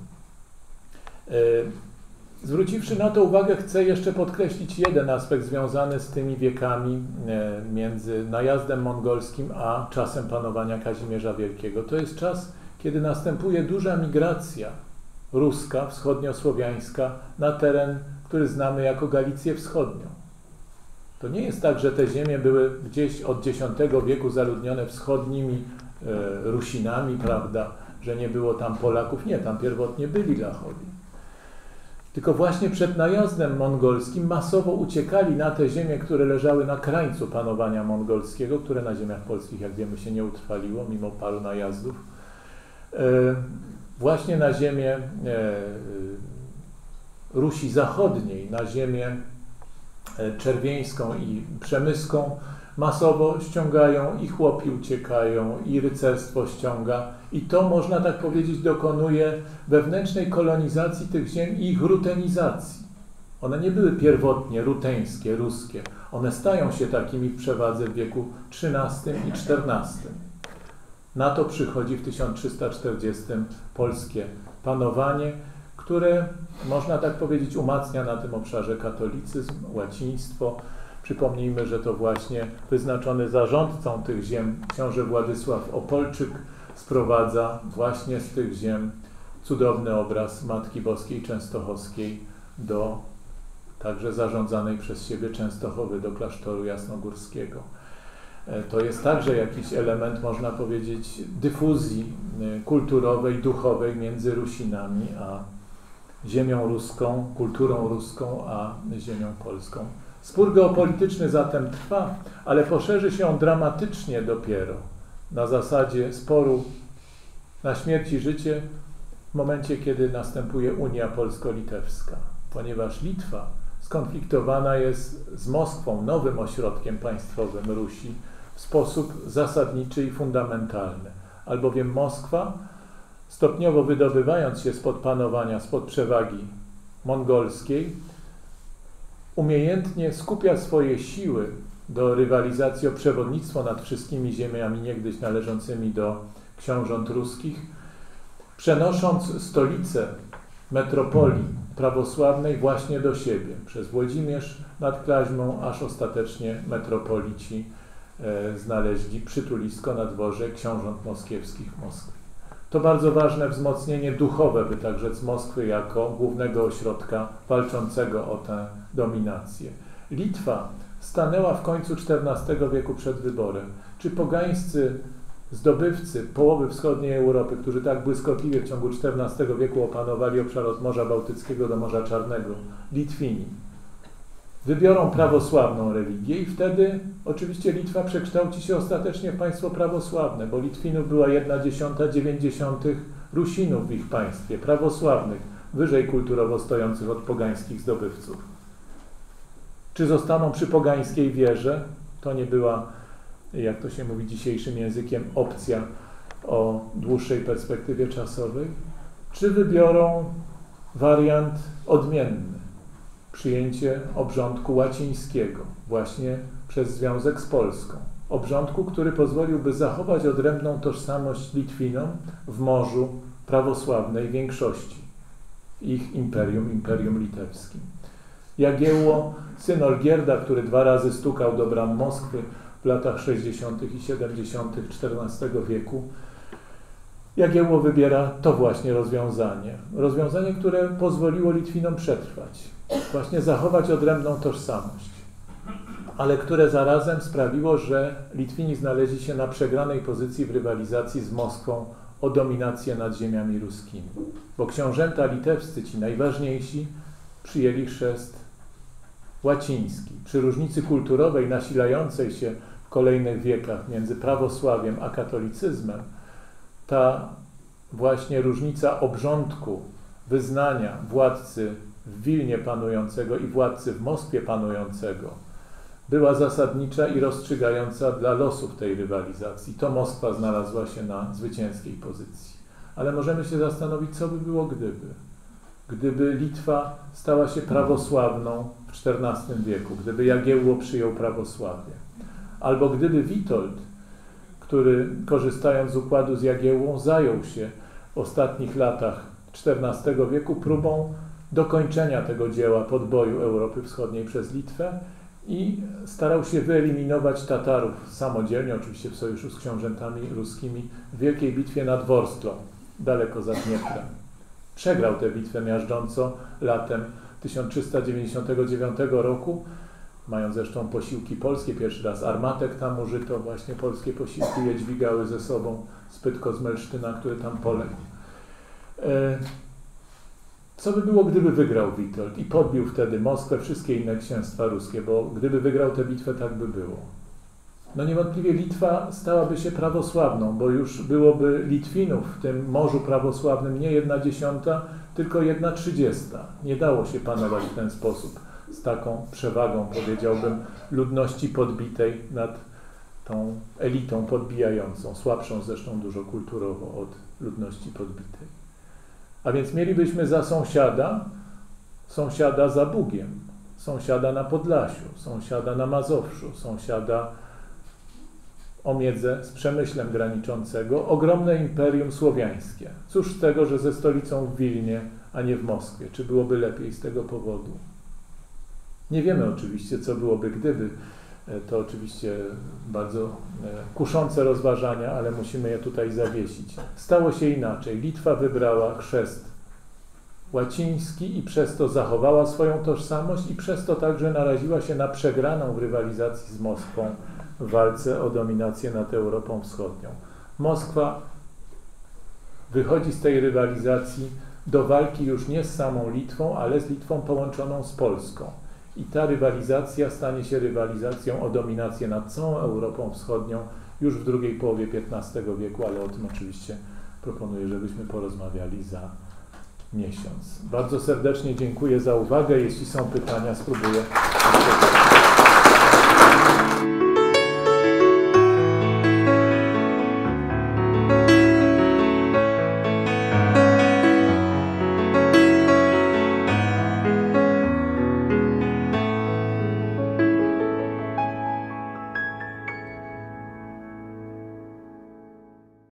Speaker 1: Zwróciwszy na to uwagę, chcę jeszcze podkreślić jeden aspekt związany z tymi wiekami między najazdem mongolskim a czasem panowania Kazimierza Wielkiego. To jest czas, kiedy następuje duża migracja ruska, wschodniosłowiańska na teren, który znamy jako Galicję Wschodnią. To nie jest tak, że te ziemie były gdzieś od X wieku zaludnione wschodnimi Rusinami, prawda, że nie było tam Polaków. Nie, tam pierwotnie byli Lachowie. Tylko właśnie przed najazdem mongolskim masowo uciekali na te ziemie, które leżały na krańcu panowania mongolskiego, które na ziemiach polskich, jak wiemy, się nie utrwaliło, mimo paru najazdów. Właśnie na ziemię Rusi Zachodniej, na ziemię czerwieńską i przemyską, masowo ściągają i chłopi uciekają, i rycerstwo ściąga. I to, można tak powiedzieć, dokonuje wewnętrznej kolonizacji tych ziem i ich rutenizacji. One nie były pierwotnie ruteńskie, ruskie. One stają się takimi w przewadze w wieku XIII i XIV. Na to przychodzi w 1340 polskie panowanie, które, można tak powiedzieć, umacnia na tym obszarze katolicyzm, łaciństwo. Przypomnijmy, że to właśnie wyznaczony zarządcą tych ziem książę Władysław Opolczyk sprowadza właśnie z tych ziem cudowny obraz Matki Boskiej Częstochowskiej do także zarządzanej przez siebie Częstochowy, do klasztoru jasnogórskiego. To jest także jakiś element, można powiedzieć, dyfuzji kulturowej, duchowej między Rusinami a ziemią ruską, kulturą ruską, a ziemią polską. Spór geopolityczny zatem trwa, ale poszerzy się on dramatycznie dopiero na zasadzie sporu na śmierć i życie w momencie, kiedy następuje Unia Polsko-Litewska, ponieważ Litwa skonfliktowana jest z Moskwą, nowym ośrodkiem państwowym Rusi, w sposób zasadniczy i fundamentalny. Albowiem Moskwa, stopniowo wydobywając się spod panowania, spod przewagi mongolskiej, umiejętnie skupia swoje siły do rywalizacji o przewodnictwo nad wszystkimi ziemiami niegdyś należącymi do książąt ruskich, przenosząc stolicę metropolii prawosławnej właśnie do siebie, przez Włodzimierz nad Klaźmą, aż ostatecznie metropolici znaleźli przytulisko na dworze książąt moskiewskich w Moskwie. To bardzo ważne wzmocnienie duchowe, by tak rzec, Moskwy jako głównego ośrodka walczącego o tę dominację. Litwa stanęła w końcu XIV wieku przed wyborem. Czy pogańscy zdobywcy połowy wschodniej Europy, którzy tak błyskotliwie w ciągu XIV wieku opanowali obszar od Morza Bałtyckiego do Morza Czarnego, Litwini, wybiorą prawosławną religię i wtedy oczywiście Litwa przekształci się ostatecznie w państwo prawosławne, bo Litwinów była 1/10, Rusinów w ich państwie, prawosławnych, wyżej kulturowo stojących od pogańskich zdobywców. Czy zostaną przy pogańskiej wierze? To nie była, jak to się mówi dzisiejszym językiem, opcja o dłuższej perspektywie czasowej. Czy wybiorą wariant odmienny? Przyjęcie obrządku łacińskiego właśnie przez związek z Polską. Obrządku, który pozwoliłby zachować odrębną tożsamość Litwinom w morzu prawosławnej większości, ich imperium litewskim. Jagiełło, syn Olgierda, który 2 razy stukał do bram Moskwy w latach 60. i 70. XIV wieku, Jagiełło wybiera to właśnie rozwiązanie. Rozwiązanie, które pozwoliło Litwinom przetrwać, właśnie zachować odrębną tożsamość, ale które zarazem sprawiło, że Litwini znaleźli się na przegranej pozycji w rywalizacji z Moskwą o dominację nad ziemiami ruskimi. Bo książęta litewscy, ci najważniejsi, przyjęli chrzest łaciński. Przy różnicy kulturowej nasilającej się w kolejnych wiekach między prawosławiem a katolicyzmem, ta właśnie różnica obrządku, wyznania władcy w Wilnie panującego i władcy w Moskwie panującego była zasadnicza i rozstrzygająca dla losów tej rywalizacji. To Moskwa znalazła się na zwycięskiej pozycji. Ale możemy się zastanowić, co by było gdyby Litwa stała się prawosławną w XIV wieku, gdyby Jagiełło przyjął prawosławie, albo gdyby Witold, który korzystając z układu z Jagiełłą zajął się w ostatnich latach XIV wieku próbą dokończenia tego dzieła podboju Europy Wschodniej przez Litwę i starał się wyeliminować Tatarów samodzielnie, oczywiście w sojuszu z książętami ruskimi, w wielkiej bitwie nad Worslą, daleko za Dnieprem. Przegrał tę bitwę miażdżąco latem 1399 roku, mając zresztą posiłki polskie, pierwszy raz armatek tam użyto, właśnie polskie posiłki je dźwigały ze sobą Spytko z Melsztyna, który tam poległ. Co by było, gdyby wygrał Witold i podbił wtedy Moskwę, wszystkie inne księstwa ruskie, bo gdyby wygrał tę bitwę, tak by było. No niewątpliwie Litwa stałaby się prawosławną, bo już byłoby Litwinów w tym morzu prawosławnym nie 1/10, tylko 1/30. Nie dało się panować w ten sposób. z taką przewagą, powiedziałbym, ludności podbitej nad tą elitą podbijającą, słabszą zresztą dużo kulturowo od ludności podbitej. A więc mielibyśmy za sąsiada za Bugiem, sąsiada na Podlasiu, sąsiada na Mazowszu, sąsiada o miedzę z Przemyślem graniczącego, ogromne imperium słowiańskie. Cóż z tego, że ze stolicą w Wilnie, a nie w Moskwie? Czy byłoby lepiej z tego powodu? Nie wiemy oczywiście, co byłoby gdyby. To oczywiście bardzo kuszące rozważania, ale musimy je tutaj zawiesić. Stało się inaczej. Litwa wybrała chrzest łaciński i przez to zachowała swoją tożsamość i przez to także naraziła się na przegraną w rywalizacji z Moskwą w walce o dominację nad Europą Wschodnią. Moskwa wychodzi z tej rywalizacji do walki już nie z samą Litwą, ale z Litwą połączoną z Polską. I ta rywalizacja stanie się rywalizacją o dominację nad całą Europą Wschodnią już w drugiej połowie XV wieku, ale o tym oczywiście proponuję, żebyśmy porozmawiali za miesiąc. Bardzo serdecznie dziękuję za uwagę. Jeśli są pytania, spróbuję odpowiedzieć.